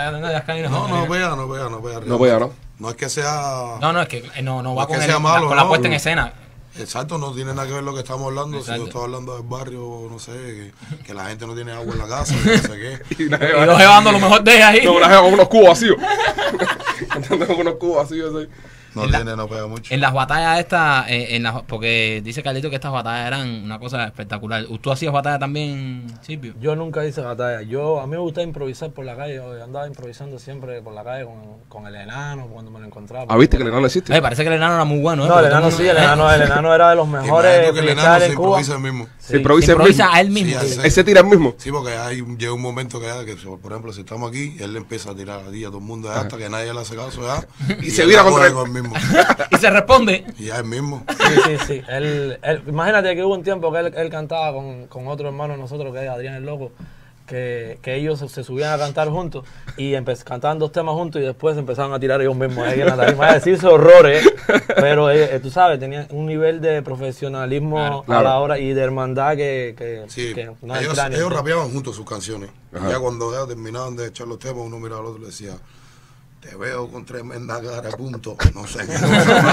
No pega. No pega, ¿no? No es que sea... No, es que no va es que con, sea malo, con la no. puesta en escena. Exacto, no tiene nada que ver lo que estamos hablando. Exacto. Si yo estoy hablando del barrio, no sé, que la gente no tiene agua en la casa, que no sé qué. Y una Y jeva- dos llevando lo mejor de ahí. No, una jeva con unos cubos vacíos. Cantando con unos cubos vacíos así. No pega mucho. En las batallas estas, porque dice Carlito que estas batallas eran una cosa espectacular. ¿Tú hacías batallas también, Silvio? Yo nunca hice batalla. A mí me gustaba improvisar por la calle. Yo andaba improvisando siempre por la calle con el enano cuando me lo encontraba. ¿Ah, viste que el enano existe? Parece que el enano era muy bueno, ¿eh? No, el Porque todo enano mundo- sí, el enano era de los mejores Imagino que el enano freestyle se en Cuba. improvisa el mismo. Se improvisa Se él improvisa mismo. a él mismo. Sí, Él se tira el mismo. Sí, porque llega un momento que, por ejemplo, si estamos aquí, él le empieza a tirar a ti, a todo el mundo, hasta que nadie le hace caso, ya. Y se él vira la contra coge él. con el mismo. Y se responde. Y ya el mismo. Sí. Imagínate que hubo un tiempo que él cantaba con otro hermano de nosotros, que es Adrián el Loco, que ellos se subían a cantar juntos y cantaban dos temas juntos y después empezaron a tirar ellos mismos ahí en la tarima, a decirse horrores, pero tú sabes, tenían un nivel de profesionalismo Claro. a la hora y de hermandad que Sí, no es extraño. ellos rapeaban juntos sus canciones. Ajá. Y ya cuando ya terminaban de echar los temas, uno miraba al otro y le decía, te veo con tremenda cara, punto. No sé qué.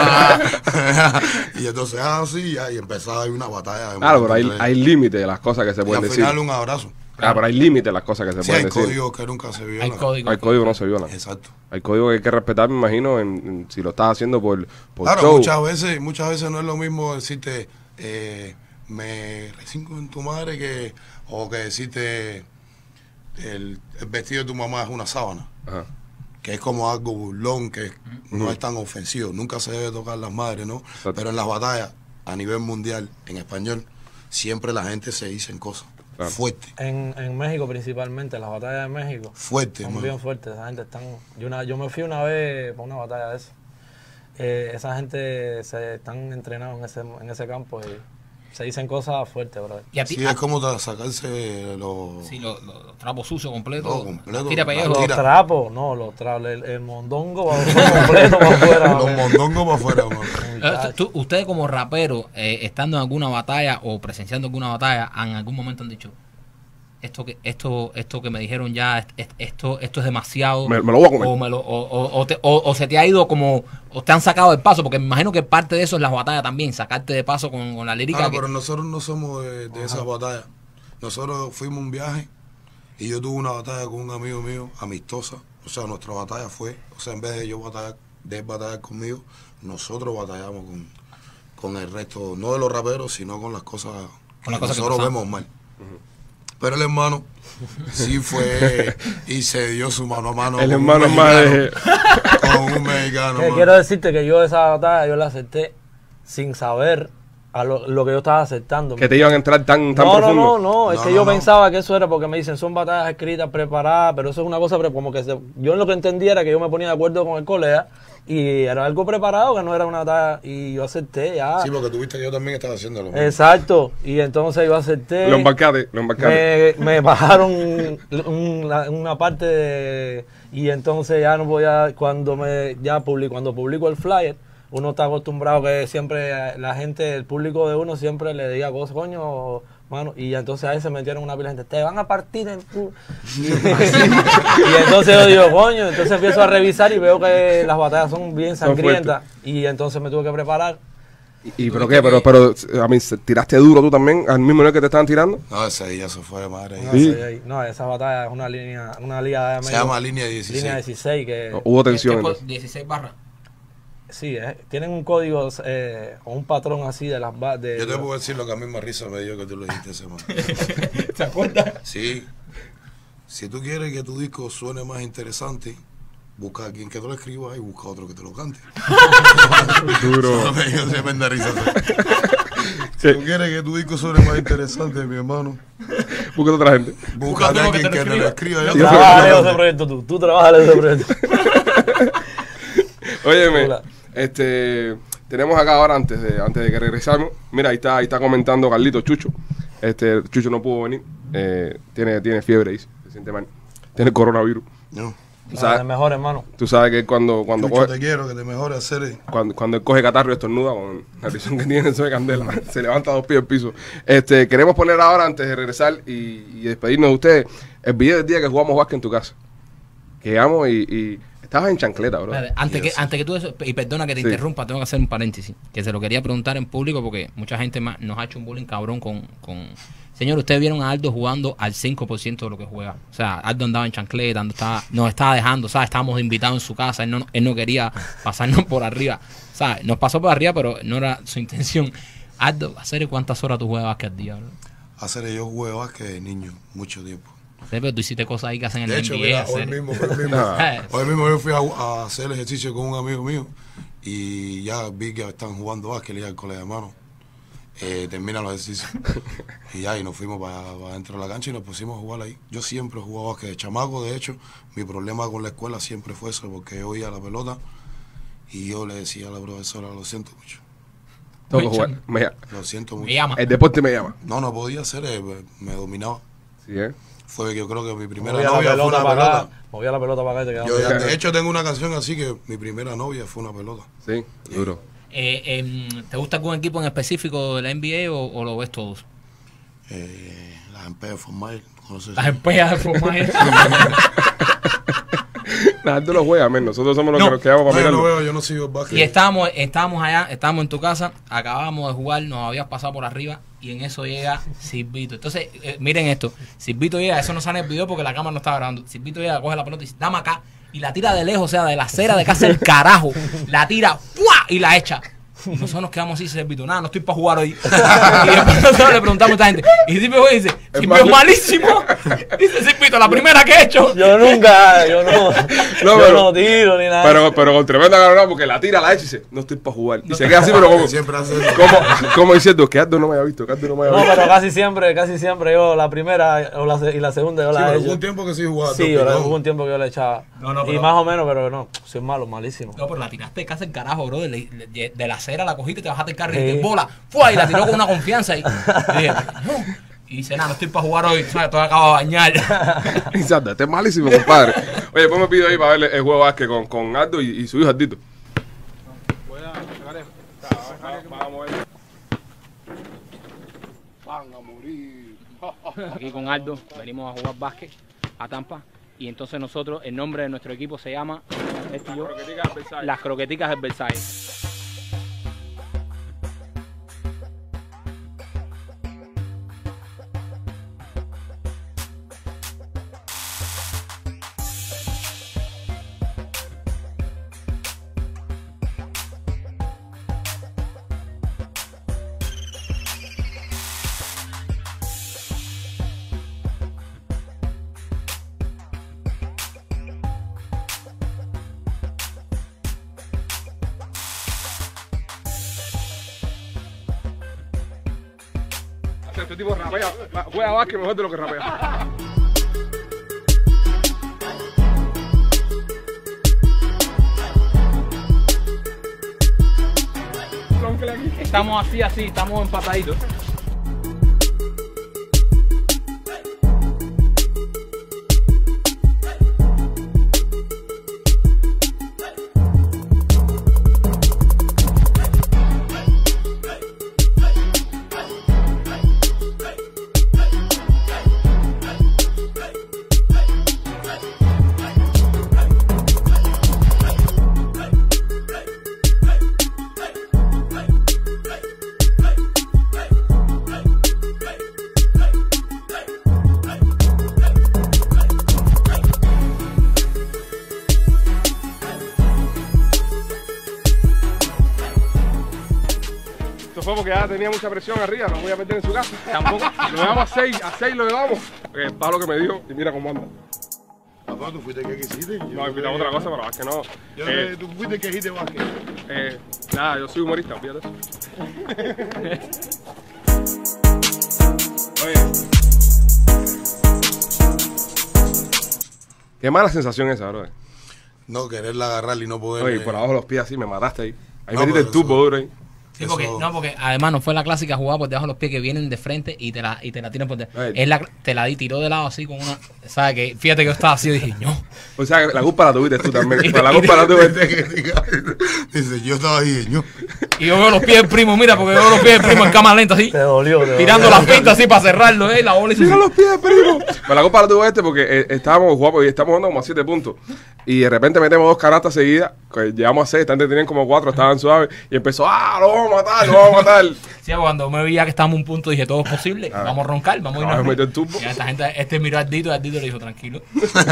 Y entonces así, y empezaba ahí una batalla. Claro, pero entre hay límites de las cosas que se ellos. Y pueden al decir. final un abrazo. Ah, pero hay límites de las cosas que se Sí, hay pueden decir. códigos que nunca se violan. Hay código. Hay código no se viola. Exacto. Hay código que hay que respetar, me imagino, si lo estás haciendo por Claro, show. muchas veces no es lo mismo decirte, me recinco en tu madre, o que decirte, el vestido de tu mamá es una sábana. Ajá. Que es como algo burlón, que no es tan ofensivo. Nunca se debe tocar las madres, ¿no? Exacto. Pero en las batallas, a nivel mundial, en español, siempre la gente se dice en cosas. Claro. Fuerte. En México principalmente, las batallas de México. Fuerte, Son man. bien fuertes, esa gente están... Yo me fui una vez para una batalla de eso. Esa gente se están entrenados en ese campo y se dicen cosas fuertes, bro. Y a ti, Sí, es como sacarse los... sí, los trapos sucios completos. No, completo. Tira pellejo. Los Los trapos, no, el mondongo va completo para afuera. Los mondongos para afuera, man. Ustedes como raperos, estando en alguna batalla o presenciando alguna batalla, en algún momento han dicho, esto que me dijeron ya, esto es demasiado. Me lo voy a comer. O se te ha ido como, o te han sacado del paso, porque me imagino que parte de eso es las batallas también, sacarte de paso con la lírica. Pero nosotros no somos de esas batallas. Nosotros fuimos un viaje y yo tuve una batalla con un amigo mío, amistosa. O sea, nuestra batalla fue, o sea, en vez de yo batallar conmigo, nosotros batallamos con el resto, no de los raperos, sino con las cosas Con las que cosas que nosotros pasan. vemos mal. Pero el hermano sí fue y se dio su mano a mano. El con un hermano es más de... mexicano, con un mexicano. mano. Quiero decirte que yo esa batalla yo la acepté sin saber a lo que yo estaba aceptando. Que te iban a entrar tan profundo. No, es No, que no, yo no. pensaba que eso era porque me dicen son batallas escritas, preparadas, pero eso es una cosa como que yo lo que entendía era que yo me ponía de acuerdo con el colega y era algo preparado, que no era una batalla, y yo acepté ya. Sí, porque tuviste que yo también estaba haciendo lo mismo. Exacto, y entonces yo acepté. Lo embarcaste. Me bajaron una parte y entonces ya no podía, cuando publico el flyer, uno está acostumbrado que siempre la gente, el público de uno siempre le diga cosas, coño, mano, y entonces ahí se metieron una pila de gente, te van a partir en tu... Y entonces yo digo, coño, entonces empiezo a revisar y veo que las batallas son bien Son sangrientas y entonces me tuve que preparar. ¿Y pero qué? Pero a mí, ¿tiraste duro tú también al mismo nivel que te estaban tirando? No, ese día se fue de madre. No, Sí. no, esa batalla es una liga de Se llama línea 16. Línea 16 que... Hubo tensión. ¿Qué fue? entonces. 16 barras. Sí, tienen un código o un patrón así de las de Yo te puedo decir lo que a mí más risa me dio que tú lo dijiste ese man. ¿Te acuerdas? Sí. Si tú quieres que tu disco suene más interesante, busca a quien que te lo escriba y busca a otro que te lo cante. Duro. Me dio tremenda risa. Si tú quieres que tu disco suene más interesante, mi hermano, Busca otra gente. busca a alguien que te lo escriba. y otro que te Trabaja lo en ese cante. proyecto tú trabajas en ese proyecto. Óyeme, Hola. tenemos acá ahora, antes de que regresamos, mira, ahí está comentando Carlito Chucho. Chucho no pudo venir, tiene fiebre, dice, se siente mal, tiene coronavirus. No. Tú sabes, Mejor, hermano. tú sabes que él cuando Chucho, coge, te quiero, que te mejores hacer. cuando él coge catarro y estornuda con la presión que tiene eso de candela, se levanta 2 pies del piso. Queremos poner ahora, antes de regresar y despedirnos de ustedes, el video del día que jugamos básquet en tu casa. Que llegamos y estabas en chancleta, bro. Espérate, antes que tú eso, y perdona que te Sí. interrumpa, tengo que hacer un paréntesis, que se lo quería preguntar en público porque mucha gente nos ha hecho un bullying cabrón con... Señor, ustedes vieron a Aldo jugando al 5% de lo que juega. O sea, Aldo andaba en chancleta, nos estaba dejando, ¿sabes? Estábamos invitados en su casa, él no quería pasarnos por arriba, ¿sabes? Nos pasó por arriba, pero no era su intención. Aldo, ¿hacer cuántas horas tú juegas básquet al día, bro? Hacer yo jugué básquet de niño, mucho tiempo. Sí, pero tú hiciste cosas ahí que hacen en De el hecho, NBA. mira, hoy hacer- mismo, Ah. hoy mismo yo fui a hacer ejercicio con un amigo mío y ya vi que están jugando básquet y ya el colega de mano. Termina los ejercicios y nos fuimos para dentro de la cancha y nos pusimos a jugar ahí. Yo siempre he jugado básquet de chamaco, de hecho, mi problema con la escuela siempre fue eso, porque yo oía la pelota y yo le decía a la profesora, lo siento mucho, Tengo que jugar. lo siento Me mucho. llama. El deporte me llama. No podía hacer, me dominaba. Sí, Fue que yo creo que mi primera Movía la novia fue pelota una para pelota. acá. Movía la pelota para acá y te Yo, quedaba. de hecho, tengo una canción así que mi primera novia fue una pelota. sí, duro. ¿Te gusta algún equipo en específico de la NBA o lo ves todos? Las MP de Formal, conoces. Las empeas de Formaje. Nada, tú lo juegas, men. Nosotros somos los No. que nos quedamos No, para yo no mirarlo. veo, yo no sigo el básquet. Y estábamos allá, estábamos en tu casa, acabábamos de jugar, nos habías pasado por arriba y en eso llega Silvito. Entonces, miren esto, Silvito llega, eso no sale en el video porque la cámara no estaba grabando. Silvito llega, coge la pelota y dice, dame acá, y la tira de lejos, o sea, de la acera de casa del carajo, la tira, ¡fua! Y la echa. Y nosotros nos quedamos así, Silvito, nada, no estoy para jugar hoy. Y después nosotros le preguntamos a esta gente, y Silvito dice, Silvito es malísimo. Dice Silvito, la primera que he hecho. Yo nunca, yo no. No, yo no tiro ni nada. Pero con tremenda ganas, porque la tira, la echa y dice, no estoy para jugar. Y se queda así, pero como, Siempre hace eso. como diciendo, que Aldo no me haya visto, que Aldo no me haya No, visto. pero casi siempre yo la primera y la segunda yo Sí, la he pero hecho. hubo un tiempo que sí jugaba. Sí, hubo un tiempo que yo le echaba. No, y pero- más o menos, pero no, soy malo, malísimo. No, pero la tiraste casi el carajo, bro. De la acera la cogiste, te bajaste el carro y Sí. te bola. ¡Fua! Y la tiró con una confianza. Y dije, no. Y dice, nada, no estoy para jugar hoy. ¿Sabes? Todo acabo de bañar. Exacto, este es malísimo, compadre. Oye, pues me pido ahí para ver el juego de básquet con Aldo y su hijo Aldito. Van a morir. Aquí con Aldo venimos a jugar básquet a Tampa. Y entonces nosotros, el nombre de nuestro equipo se llama Las Croqueticas del Versailles. Este tipo rapea, juega básquet mejor de lo que rapea. Estamos así, estamos empataditos. Esto fue porque ya tenía mucha presión arriba, no voy a meter en su casa. Tampoco. Lo llevamos a 6 lo llevamos. El palo que me dio, y mira cómo anda. Papá, tú fuiste el que quisiste. No, invitamos otra cosa, pero es que no. Tú fuiste el que dijiste básquet. Nada, yo soy humorista, fíjate eso. Oye. Qué mala sensación esa, bro. No, quererla agarrar y no poder. Oye, por abajo de los pies así, me mataste ahí. Ahí No, metiste el pero tubo eso- duro ahí. Sí, porque, Eso- no, porque además no fue la clásica jugada por debajo de los pies que vienen de frente y te la tiran por detrás. Ay. Te la di, tiró de lado así con una. ¿Sabes? Que fíjate que yo estaba así y dije, no. O sea, la culpa la tuviste tú también. Y Pero la y culpa la tuviste. Dice, yo estaba ahí, yo. Y yo veo los pies del primo, mira, porque yo veo los pies del primo en cámara lenta así, Te dolió, tirando las pintas así para cerrarlo, la bola y Mira los pies, primo. Pero la culpa la tuvo este porque estábamos guapos y estamos jugando como a 7 puntos. Y de repente metemos 2 canastas seguidas. Que llegamos a 6, antes tenían como 4, estaban suaves. Y empezó, lo vamos a matar, lo vamos a matar. Sí, cuando me veía que estábamos a un punto dije, todo es posible, vamos a roncar, vamos a irnos. Vamos a meter el turbo. Y esta gente, miró a Ardito y Ardito le dijo, tranquilo.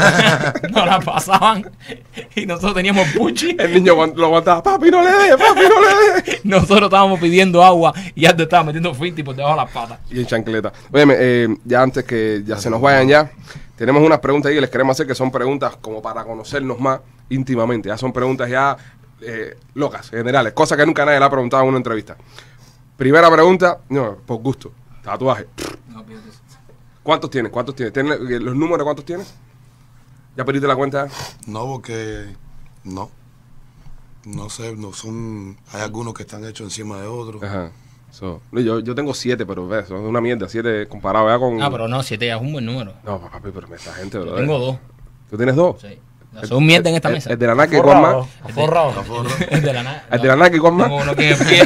No la pasaban. Y nosotros teníamos puchi. El niño lo aguantaba, papi, no le dé, papi, no le dé. Nosotros estábamos pidiendo agua y Ardito estaba metiendo finti por debajo de las patas. Y en chancleta. Óyeme, ya antes que ya se nos vayan ya, tenemos unas preguntas ahí que les queremos hacer que son preguntas como para conocernos más íntimamente. Ya son preguntas ya locas, generales, cosas que nunca nadie le ha preguntado en una entrevista. Primera pregunta, no, por gusto, tatuaje. ¿Cuántos tienes? ¿Cuántos tienes? ¿Tienes los números de cuántos tienes? ¿Ya perdiste la cuenta? No, porque no. No sé, no son. Hay algunos que están hechos encima de otros. Ajá. No, yo tengo 7, pero ves, son una mierda, 7 comparado ya con... Ah, pero no, 7 ya es un buen número. No, papi, pero esta gente, bro. Tengo 2. ¿Tú tienes 2? Sí. Son mierda en esta mesa. El de la Nike con más. Forrado. El de la nada. El de la Nike con más. Tengo uno aquí en pie.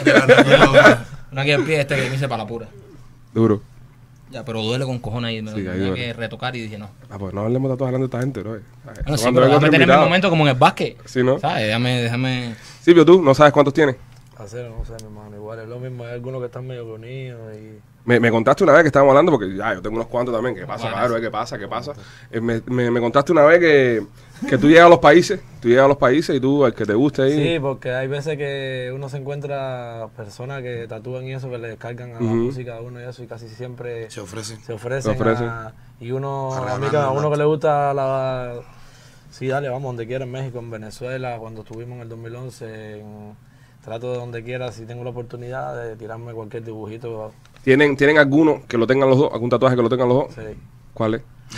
Uno aquí en pie, este que me hice para la pura. Duro. Ya, pero duele con cojones ahí. Me lo Sí, ahí tenía duele. que retocar y dije no. Ah, pues no hablemos de todos hablando de esta gente, bro. Bueno, sí, pero déjame tener mi momento como en el básquet. Sí, ¿no? ¿Sabes? Déjame. Silvio, tú no sabes cuántos tienes. Hacer, no sé, mi hermano, igual es lo mismo. Hay algunos que están medio bonitos y... Me contaste una vez que estábamos hablando, porque ya yo tengo unos cuantos también. ¿Qué pasa, Bueno, padre? ¿Qué pasa? ¿Qué pasa? Me contaste una vez que tú llegas a los países. Tú llegas a los países y tú, al que te guste ahí. Sí, porque hay veces que uno se encuentra personas que tatúan y eso, que le descargan a la Ujú. música a uno y eso, y casi siempre Se ofrecen. se ofrecen. Se ofrecen. Y uno, A a regalarle uno que le gusta la... Sí, dale, vamos donde quiera, en México, en Venezuela, cuando estuvimos en el 2011, trato de donde quiera, si tengo la oportunidad de tirarme cualquier dibujito. ¿Tienen alguno que lo tengan los dos? ¿Algún tatuaje que lo tengan los dos? Sí. ¿Cuál es?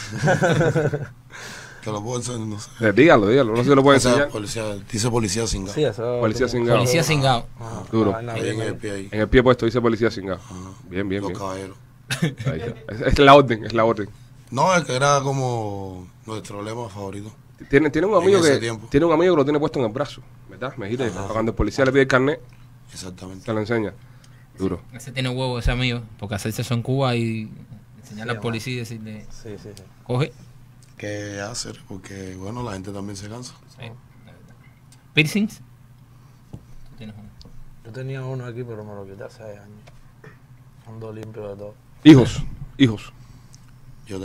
Te lo puedo enseñar, no sé. Dígalo, no sé si lo puede O sea, enseñar. dice policía cingado. Sí, eso. Policía cingado. Policía cingado. Ajá, Duro. la vaina Ahí bien en el ahí. pie ahí. En el pie puesto dice policía cingado. Ajá. Bien, bien, Los bien. caballeros. Ahí está. Es la orden, es la orden. No, es que era como nuestro lema favorito. Tiene un amigo ese que tiempo. tiene un amigo que lo tiene puesto en el brazo, ¿verdad? Me dijiste, cuando el policía le pide el carnet, Exactamente. se lo enseña. Duro. Ese tiene huevo, ese amigo, porque hacerse eso en Cuba y enseñarle al Sí, policía y decirle, Sí, sí, sí. coge. ¿Qué hacer? Porque, bueno, la gente también se cansa. Sí. ¿Piercings? Tú tienes uno. Yo tenía uno aquí, pero me lo quité hace años. Ando limpio de todo. Hijos. Yo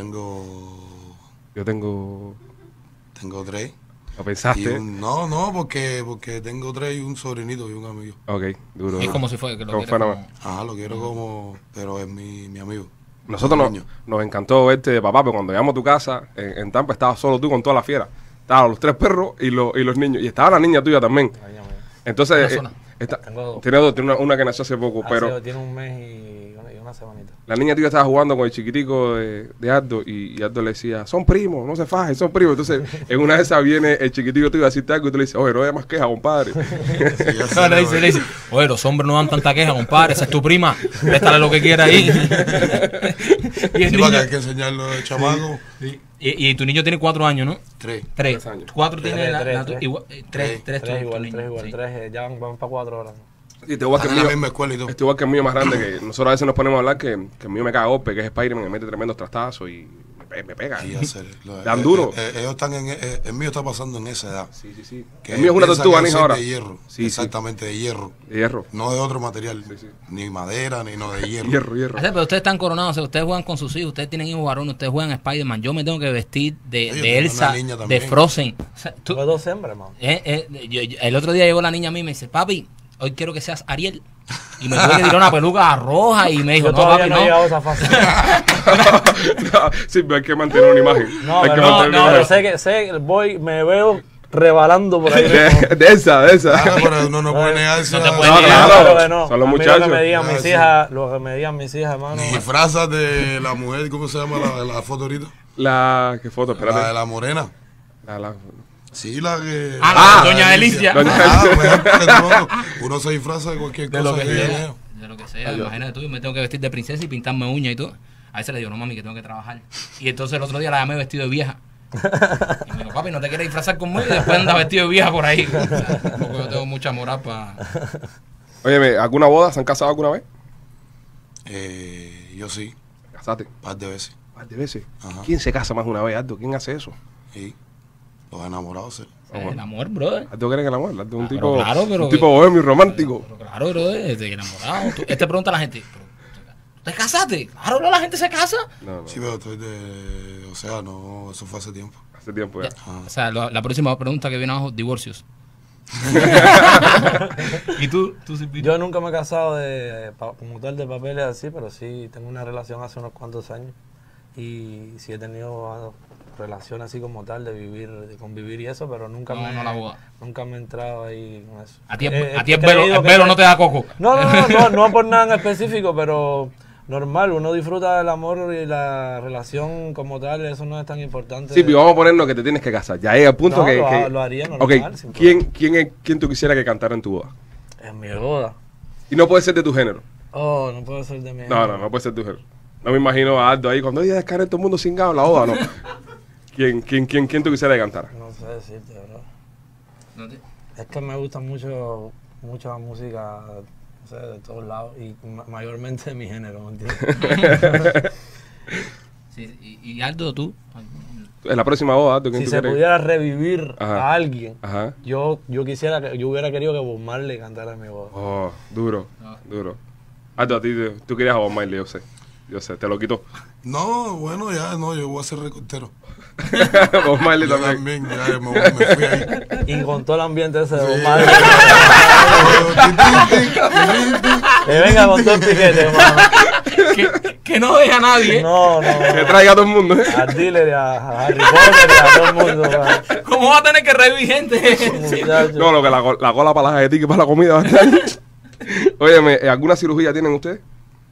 tengo Yo tengo... 3. ¿Lo Y pensaste? no, porque tengo 3 y un sobrinito y un amigo. Ok, duro. Es como si fuera que lo Como quiere fuera como- Ajá, lo quiero como, pero es mi amigo. Nosotros Niño. nos encantó verte, papá, pero cuando llegamos a tu casa, en Tampa, estabas solo tú con toda la fiera. Estaban los 3 perros y los niños. Y estaba la niña tuya también. Ay, Dios mío. entonces, Una sola. Tengo dos. tiene dos, tiene una que nació hace poco, pero Tiene un mes y una semanita. la niña tuya estaba jugando con el chiquitico de Aldo y Aldo le decía, son primos, no se fajen, son primos. Entonces, en una de esas viene el chiquitico tuyo a decirte algo y tú le dices, oye, no hay más queja, compadre. Sí, ya sé, No, le dice, oye, los hombres no dan tanta queja, compadre, esa es tu prima, préstale lo que quiera ahí. Y el Sí, niño- porque hay que enseñarlo de chamaco. y tu niño tiene 4 años, ¿no? 3. 3 años. 4 tiene Tres, la, tres, la- tres. igual, 3 Tres. Tres igual, sí. ya van para 4 horas. Y este igual que Están el en la mío, misma escuela y todo. este igual que el mío más grande, que nosotros a veces nos ponemos a hablar que el mío me caga golpe, que es Spider-Man, me mete tremendos trastazos y me pega. Sí, ya sé. Dan duro. Ellos están el mío está pasando en esa edad. Sí, sí, sí. Que El mío es una piensa tortuga que ninja es ahora. de hierro. Sí, sí. Exactamente, de hierro. De hierro. No de otro material. Sí, sí. Ni madera, ni no de hierro. Hierro. O sea, pero ustedes están coronados, o sea, ustedes juegan con sus hijos, ustedes tienen hijos varones, ustedes juegan a Spider-Man. Yo me tengo que vestir de Oye, de Elsa, una niña de también. Frozen. O sea, tú- Tengo 2 hembras, man. el otro día llegó la niña a mí y me dice, papi, hoy quiero que seas Ariel. Y me tuve que tirar una peluca roja y me dijo, Yo no, todavía papi, no he no. llegado a esa fase. Sí, pero hay que mantener una imagen. No, Hay que pero, mantener una pero imagen. me veo rebalando por ahí. De esa. Ah, pero uno no puede negarse. No te a- puedes No, negar. claro. Claro que no. Son los A mí muchachos. Lo que me digan mis Ah, sí. hijas, lo que me digan mis hijas, hermano. Disfrazas de la mujer, ¿cómo se llama la foto ahorita? ¿Qué foto? La de Espérate. la morena. La- Sí, la que... Ah, doña Delicia. Doña Ah, bueno, uno se disfraza de cualquier De cosa lo que que sea. vea. De lo que sea, imagínate tú, yo me tengo que vestir de princesa y pintarme uñas y todo. A veces le digo, no mami, que tengo que trabajar. Y entonces el otro día la llamé vestido de vieja. Y me dijo, papi, ¿no te quieres disfrazar conmigo? Y después anda vestido de vieja por ahí. O sea, tampoco yo tengo mucha moral para... Óyeme, ¿alguna boda? ¿Se han casado alguna vez? Yo sí, Casate. un par de veces. Un par de veces. Ajá. ¿Quién se casa más de una vez, Aldo? ¿Quién hace eso? Y los enamorados, sí. El amor, brother. Aldo cree que el amor. Aldo es un Ah, tipo, pero claro, pero un tipo bohemio y romántico. Pero claro, brother, de enamorado. Este pregunta a la gente, ¿tú te casaste? Claro, no, la gente se casa. No, Sí, pero estoy de... O sea, no, eso fue hace tiempo. hace tiempo ya. O sea, la próxima pregunta que viene abajo, divorcios. ¿Y tú Silvino? Yo nunca me he casado como tal de papeles así, pero sí tengo una relación hace unos cuantos años. Y sí he tenido relaciones así como tal de vivir, de convivir y eso, pero nunca No, no la boda. nunca me he entrado ahí con eso. A ti, He a ti el creído velo, el que velo no te da coco. No por nada en específico, pero normal, uno disfruta del amor y la relación como tal, eso no es tan importante. Sí, pero vamos a ponernos que te tienes que casar. Ya es el punto No, que... lo haría normal, Ok, sin ¿quién tú quisiera que cantara en tu boda? En mi boda. Y no puede ser de tu género. Oh, no puedo ser de mi No puede ser de tu género. No me imagino a Aldo ahí cuando ella descarga todo el mundo cingado en la boda, no. ¿Quién tú quisiera que cantara? No sé decirte, bro. No te- Es que me gusta mucha música, no sé, de todos lados y mayormente de mi género, ¿me entiendes? Sí, y Aldo, tú. En la próxima boda, Aldo, ¿quién Si tú se quieres? pudiera revivir Ajá. a alguien, Ajá. yo hubiera querido que Bob Marley cantara en mi boda. Oh, duro, No. duro. Aldo, a ti tú querías a Bob Marley, yo sé, te lo quitó. No, bueno, ya, no, yo voy a ser recortero. Bob Marley Yo también. también, ya me fui ahí. Y con todo el ambiente ese de Bob Sí. Marley. Que venga con todo el piquete, hermano. Que no deja a nadie. No, no. Que traiga a todo el mundo. Al dealer, y a Harry Potter, y a todo el mundo. ¿Cómo va a tener que revivir gente? Muchacho. No, lo que la cola para las galletas y para la comida va a estar. Óyeme, ¿alguna cirugía tienen ustedes?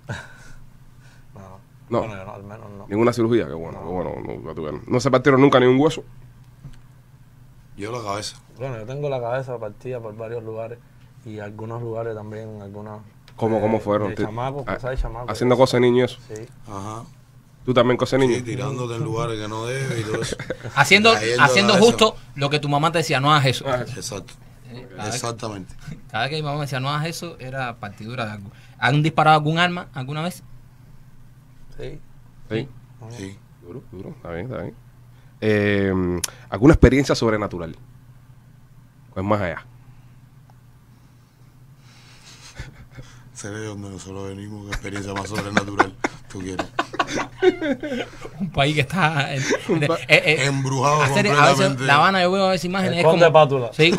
No. Bueno, yo no, al menos no. Ninguna cirugía, qué bueno, no se partieron nunca ni un hueso. Yo la cabeza. Bueno, yo tengo la cabeza partida por varios lugares y algunos lugares también, algunas... ¿Cómo fueron? De chamaco, cosas de chamaco. Haciendo cosas de niño y eso. Sí. Ajá. ¿Tú también cosas de niño? Sí, tirándote en lugares que no debes y todo eso. Haciendo Cayendo la justo lo que tu mamá te decía, no hagas eso. Exacto. Cada vez- Exactamente. Cada vez que mi mamá me decía, no hagas eso, era partidura de algo. ¿Han disparado algún arma alguna vez? Sí. Sí. Sí. Duro, está bien. ¿Alguna experiencia sobrenatural? Pues más allá. Seré donde nosotros venimos, qué experiencia más sobrenatural tú quieres. Un país que está... Embrujado a veces completamente. La Habana, yo veo a veces imágenes. El Es Conde como... Pátula. Sí,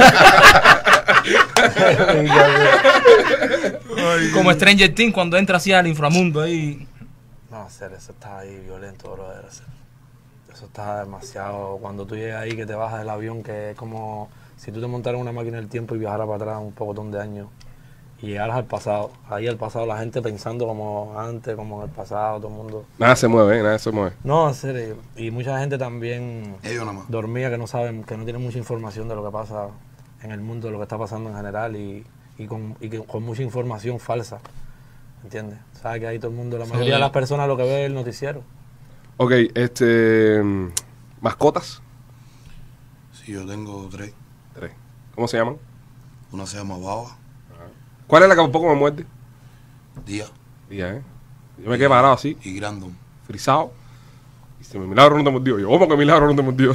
como Stranger Things cuando entra así al inframundo ahí. No, hacer eso está ahí violento, brother. Eso está demasiado. Cuando tú llegas ahí, que te bajas del avión, que es como si tú te montaras en una máquina del tiempo y viajaras para atrás un pocotón de años y llegaras al pasado. Ahí al pasado, la gente pensando como antes, como en el pasado, todo el mundo. Nada se mueve, nada se mueve. No, en serio. Y mucha gente también Ellos nada más. dormía, que no saben, que no tienen mucha información de lo que pasa en el mundo, de lo que está pasando en general y con mucha información falsa. ¿Entiendes? Sabes que ahí todo el mundo, la mayoría de las personas lo que ve es el noticiero. Ok, mascotas. Sí, yo tengo 3. 3. ¿Cómo se llaman? Una se llama Baba, ¿Cuál es la que un poco me muerde? Día Yo me quedé parado así, y Grandon. frisado. Y si milagro no te mordió. Yo, ¿cómo que milagro no te mordió?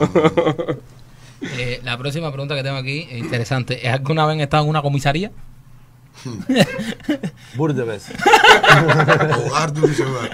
La próxima pregunta que tengo aquí es interesante. ¿Es alguna vez han estado en una comisaría? Burdebes. Hogar de un ciudad.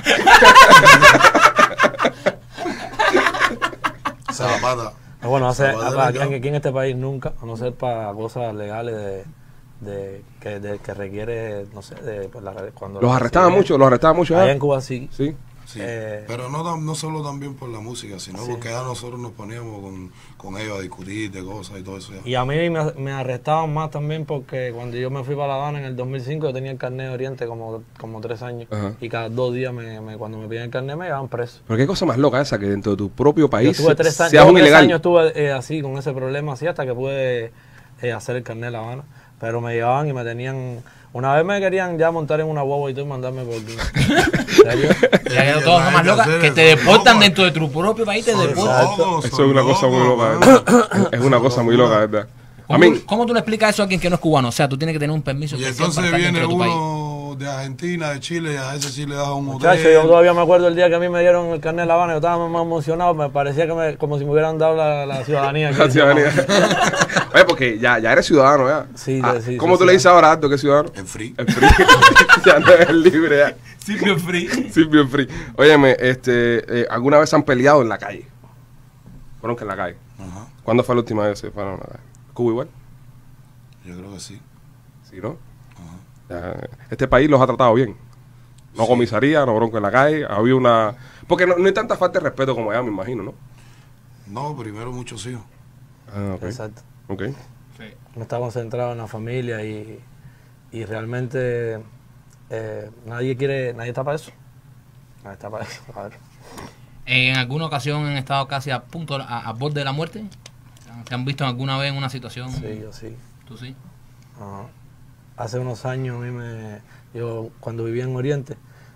Zapata. Bueno, Salvador, aquí en este país nunca, a no ser para cosas legales que requiere, no sé, cuando... Los arrestaban mucho, Allá ¿eh? en Cuba sí. Sí. Sí. Pero no solo también por la música, sino porque ya nosotros nos poníamos con ellos a discutir de cosas y todo eso. Ya. Y a mí me arrestaban más también porque cuando yo me fui para La Habana en el 2005 yo tenía el carnet de Oriente como 3 años. Ajá. Y cada 2 días cuando me pedían el carnet me llevaban preso. Pero qué cosa más loca esa, que dentro de tu propio Yo país estuve 3 años, seas un 3 ilegal. años estuve así, con ese problema así, hasta que pude hacer el carnet de La Habana. Pero me llevaban y me tenían... Una vez me querían ya montar en una guagua y todo y mandarme por aquí. Ya que todo es más loca, que te deportan dentro de tu propio país, te deportan. Eso es una cosa muy loca, ¿verdad? Es una cosa muy loca, ¿verdad? A mí, ¿Cómo tú le explicas eso a alguien que no es cubano? O sea, tú tienes que tener un permiso Y especial entonces para estar viene dentro de tu país. uno de Argentina, de Chile, y a ese sí le das un Muchacho, hotel. yo todavía me acuerdo el día que a mí me dieron el carnet de La Habana, yo estaba más emocionado, me parecía como si me hubieran dado la ciudadanía. aquí. la ciudadanía. Oye, porque ya eres ciudadano, ¿ya? Sí, sí, ¿Cómo sí, tú sí. le dices ahora a Aldo que es ciudadano? En free. El free. Ya no es libre, ya. Silvio Free. Silvio Free. Óyeme, ¿alguna vez han peleado en la calle? Fueron que en la calle. Ajá. ¿Cuándo fue la última vez que se fueron a la calle? ¿Cuba igual? Yo creo que sí. Sí, ¿no? Ajá. Ya, este país los ha tratado bien. No comisaría, no bronco en la calle. Había una... Porque no hay tanta falta de respeto como allá, me imagino, ¿no? No, primero muchos hijos. Ah, ok. Exacto. Ok. Uno está concentrado en la familia y realmente nadie está para eso. Nadie está para eso. A ver. ¿En alguna ocasión han estado casi a punto, a borde de la muerte? ¿Se han visto alguna vez en una situación? Sí, yo sí. ¿Tú sí? Ajá. Hace unos años yo cuando vivía en Oriente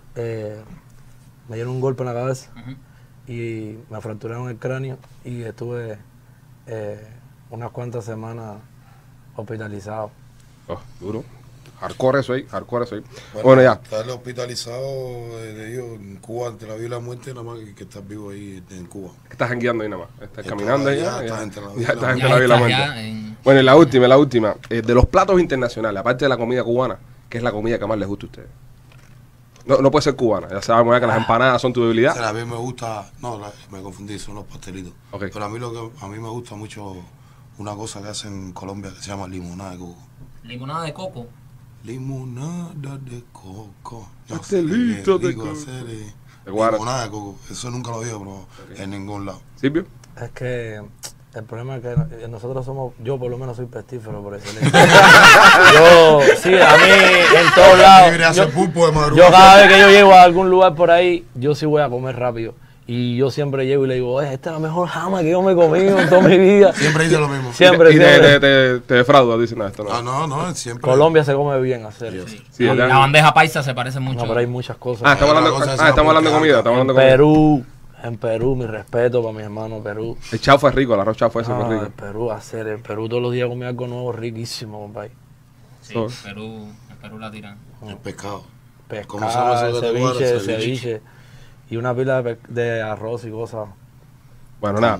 me dieron un golpe en la cabeza y me fracturaron el cráneo y estuve unas cuantas semanas hospitalizado. Oh, duro. Hardcore eso ahí, hardcore eso ahí. Bueno, ya. Estar hospitalizado en Cuba ante la vida y la muerte, nada más que estar vivo ahí en Cuba. Estás jangueando ahí nada más. Estás Estás caminando ahí. ya, Ya estás entre la vida ya y la estás entre Ya la vida y la estás muerte. ya en- Bueno, y la última. De los platos internacionales, aparte de la comida cubana, ¿qué es la comida que más les gusta a ustedes? No puede ser cubana. Ya sabemos ya que las empanadas son tu O debilidad. sea, a mí me gusta, me confundí, son los pastelitos. Ok. Pero a mí me gusta mucho una cosa que hacen en Colombia que se llama limonada de coco. Limonada de coco. Limonada de coco. Pastelito de coco. De guara. Limonada de coco. Eso nunca lo había probado en ningún lado. ¿Silvio? Es que el problema es que nosotros somos, yo por lo menos soy pestífero por excelencia. Yo, sí, a mí en todos lados. Yo cada vez que yo llego a algún lugar por ahí, yo sí voy a comer rápido. Y yo siempre llego y le digo, esta es la mejor jama que yo me he comido en toda mi vida. Siempre dice lo mismo. Siempre, Y siempre. te defrauda, dicen esto, ¿no? No, siempre. Colombia se come bien, hacer. Sí, La bandeja paisa se parece mucho. No, pero hay muchas cosas. estamos hablando de comida. Estamos hablando de comida. En Perú, mi respeto para mis hermanos, Perú. El chaufa es rico, el arroz chaufa es muy rico. En Perú, en Perú todos los días comí algo nuevo, riquísimo, compadre. Sí, en Perú la tiran. El pescado. ¿Cómo se llama eso? Ceviche. Y una pila de arroz y cosas. Bueno, nada.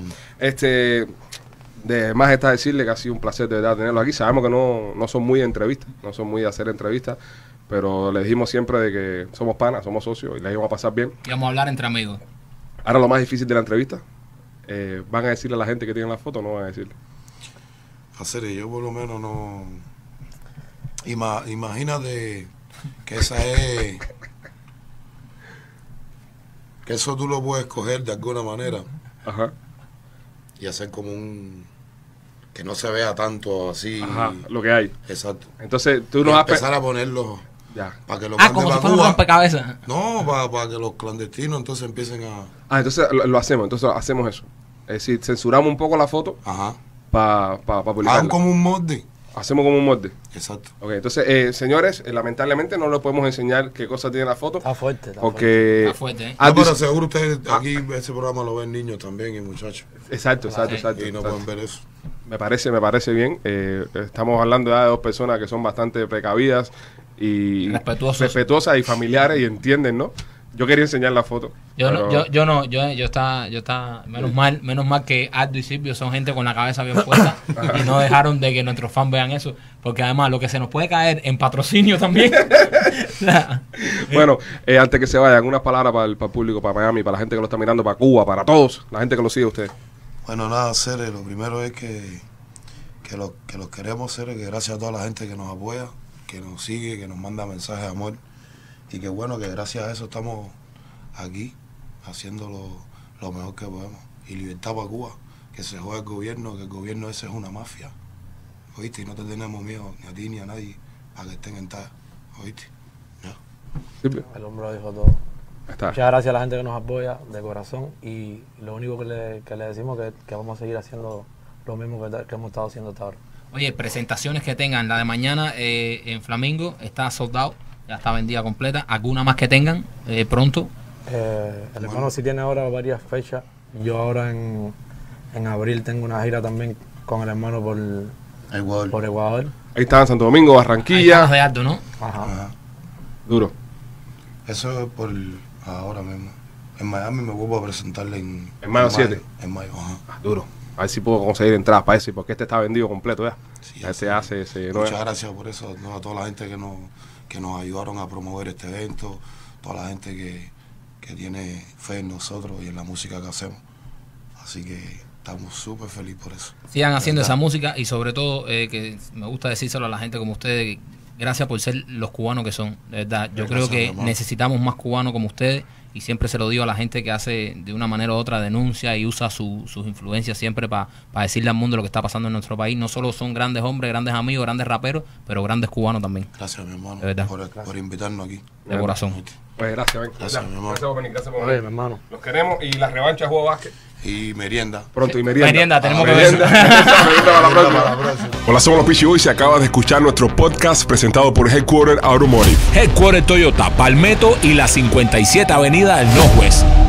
De más está decirle que ha sido un placer de verdad tenerlo aquí. Sabemos que no son muy de entrevistas, no son muy de hacer entrevistas, pero le dijimos siempre de que somos panas, somos socios y la íbamos a pasar bien. Y vamos a hablar entre amigos. Ahora lo más difícil de la entrevista, ¿van a decirle a la gente que tiene la foto o no van a decirle? Hacer yo por lo menos no... Imagínate que esa es... Que eso tú lo puedes coger de alguna manera. Ajá. Y hacer como que no se vea tanto así. Ajá, lo que hay. Exacto. Entonces tú nos y has... empezar a ponerlo... Ya. Para que lo Como si fuera un rompecabezas. No, para que los clandestinos entonces empiecen a... Entonces lo hacemos, hacemos eso. Es decir, censuramos un poco la foto para publicarla. Hagan como un molde. Hacemos como un molde. Exacto. Ok, entonces, señores, lamentablemente no les podemos enseñar qué cosa tiene la foto. Está fuerte. Porque... Está fuerte, No, pero seguro ustedes aquí ese programa lo ven niños también y muchachos. Exacto. Y no pueden ver eso. Me parece bien. Estamos hablando ya de dos personas que son bastante precavidas y respetuosas y familiares y entienden, ¿no? Yo quería enseñar la foto. Yo estaba menos mal que Aldo y Silvio son gente con la cabeza bien puesta y no dejaron de que nuestros fans vean eso, porque además lo que se nos puede caer en patrocinio también. Bueno, antes que se vayan, unas palabras para el público, para Miami, para la gente que lo está mirando, para Cuba, para todos, la gente que lo sigue a ustedes. Bueno, nada, Cere, lo primero es que los queremos, Cere, que gracias a toda la gente que nos apoya, que nos sigue, que nos manda mensajes de amor. Y que bueno, que gracias a eso estamos aquí haciendo lo mejor que podemos. Y libertad para Cuba, que se juega el gobierno, que el gobierno ese es una mafia. ¿Oíste? Y no te tenemos miedo ni a ti ni a nadie para que estén en talla. ¿Oíste? Ya. El hombre lo dijo todo. Está. Muchas gracias a la gente que nos apoya de corazón. Y lo único que le decimos es que vamos a seguir haciendo lo mismo que hemos estado haciendo hasta ahora. Oye, presentaciones que tengan. La de mañana en Flamingo está sold out. Ya está vendida completa. ¿Alguna más que tengan pronto? El hermano sí tiene ahora varias fechas. Yo ahora en abril tengo una gira también con el hermano por Ecuador. Ahí está en Santo Domingo, Barranquilla. Ahí de Aldo, ¿no? Ajá. Duro. Eso es por ahora mismo. En Miami me vuelvo a presentarle en mayo 7. En mayo, ajá. Duro. A ver si puedo conseguir entradas para eso, porque este está vendido completo ya. Sí, ya se hace. Muchas gracias por eso, a toda la gente que nos ayudaron a promover este evento, toda la gente que tiene fe en nosotros y en la música que hacemos. Así que estamos súper felices por eso. Sigan haciendo esa música y sobre todo que me gusta decírselo a la gente como ustedes, gracias por ser los cubanos que son, de verdad. Yo creo que necesitamos más cubanos como ustedes y siempre se lo digo a la gente que hace de una manera u otra denuncia y usa sus influencias siempre para decirle al mundo lo que está pasando en nuestro país. No solo son grandes hombres, grandes amigos, grandes raperos, pero grandes cubanos también. Gracias, mi hermano, de verdad. por invitarnos aquí. De corazón. Pues gracias, ven. Gracias, mi hermano. Gracias por venir, gracias por Oye, venir. mi hermano. Los queremos y la revancha de juego básquet. Y merienda. Pronto, y merienda. Merienda, tenemos que Merienda. Merienda para la próxima. próxima. Hola, somos los Peachy Boys y acabas de escuchar nuestro podcast presentado por Headquarter Automotive. Headquarter Toyota, Palmetto y la 57 Avenida del Northwest.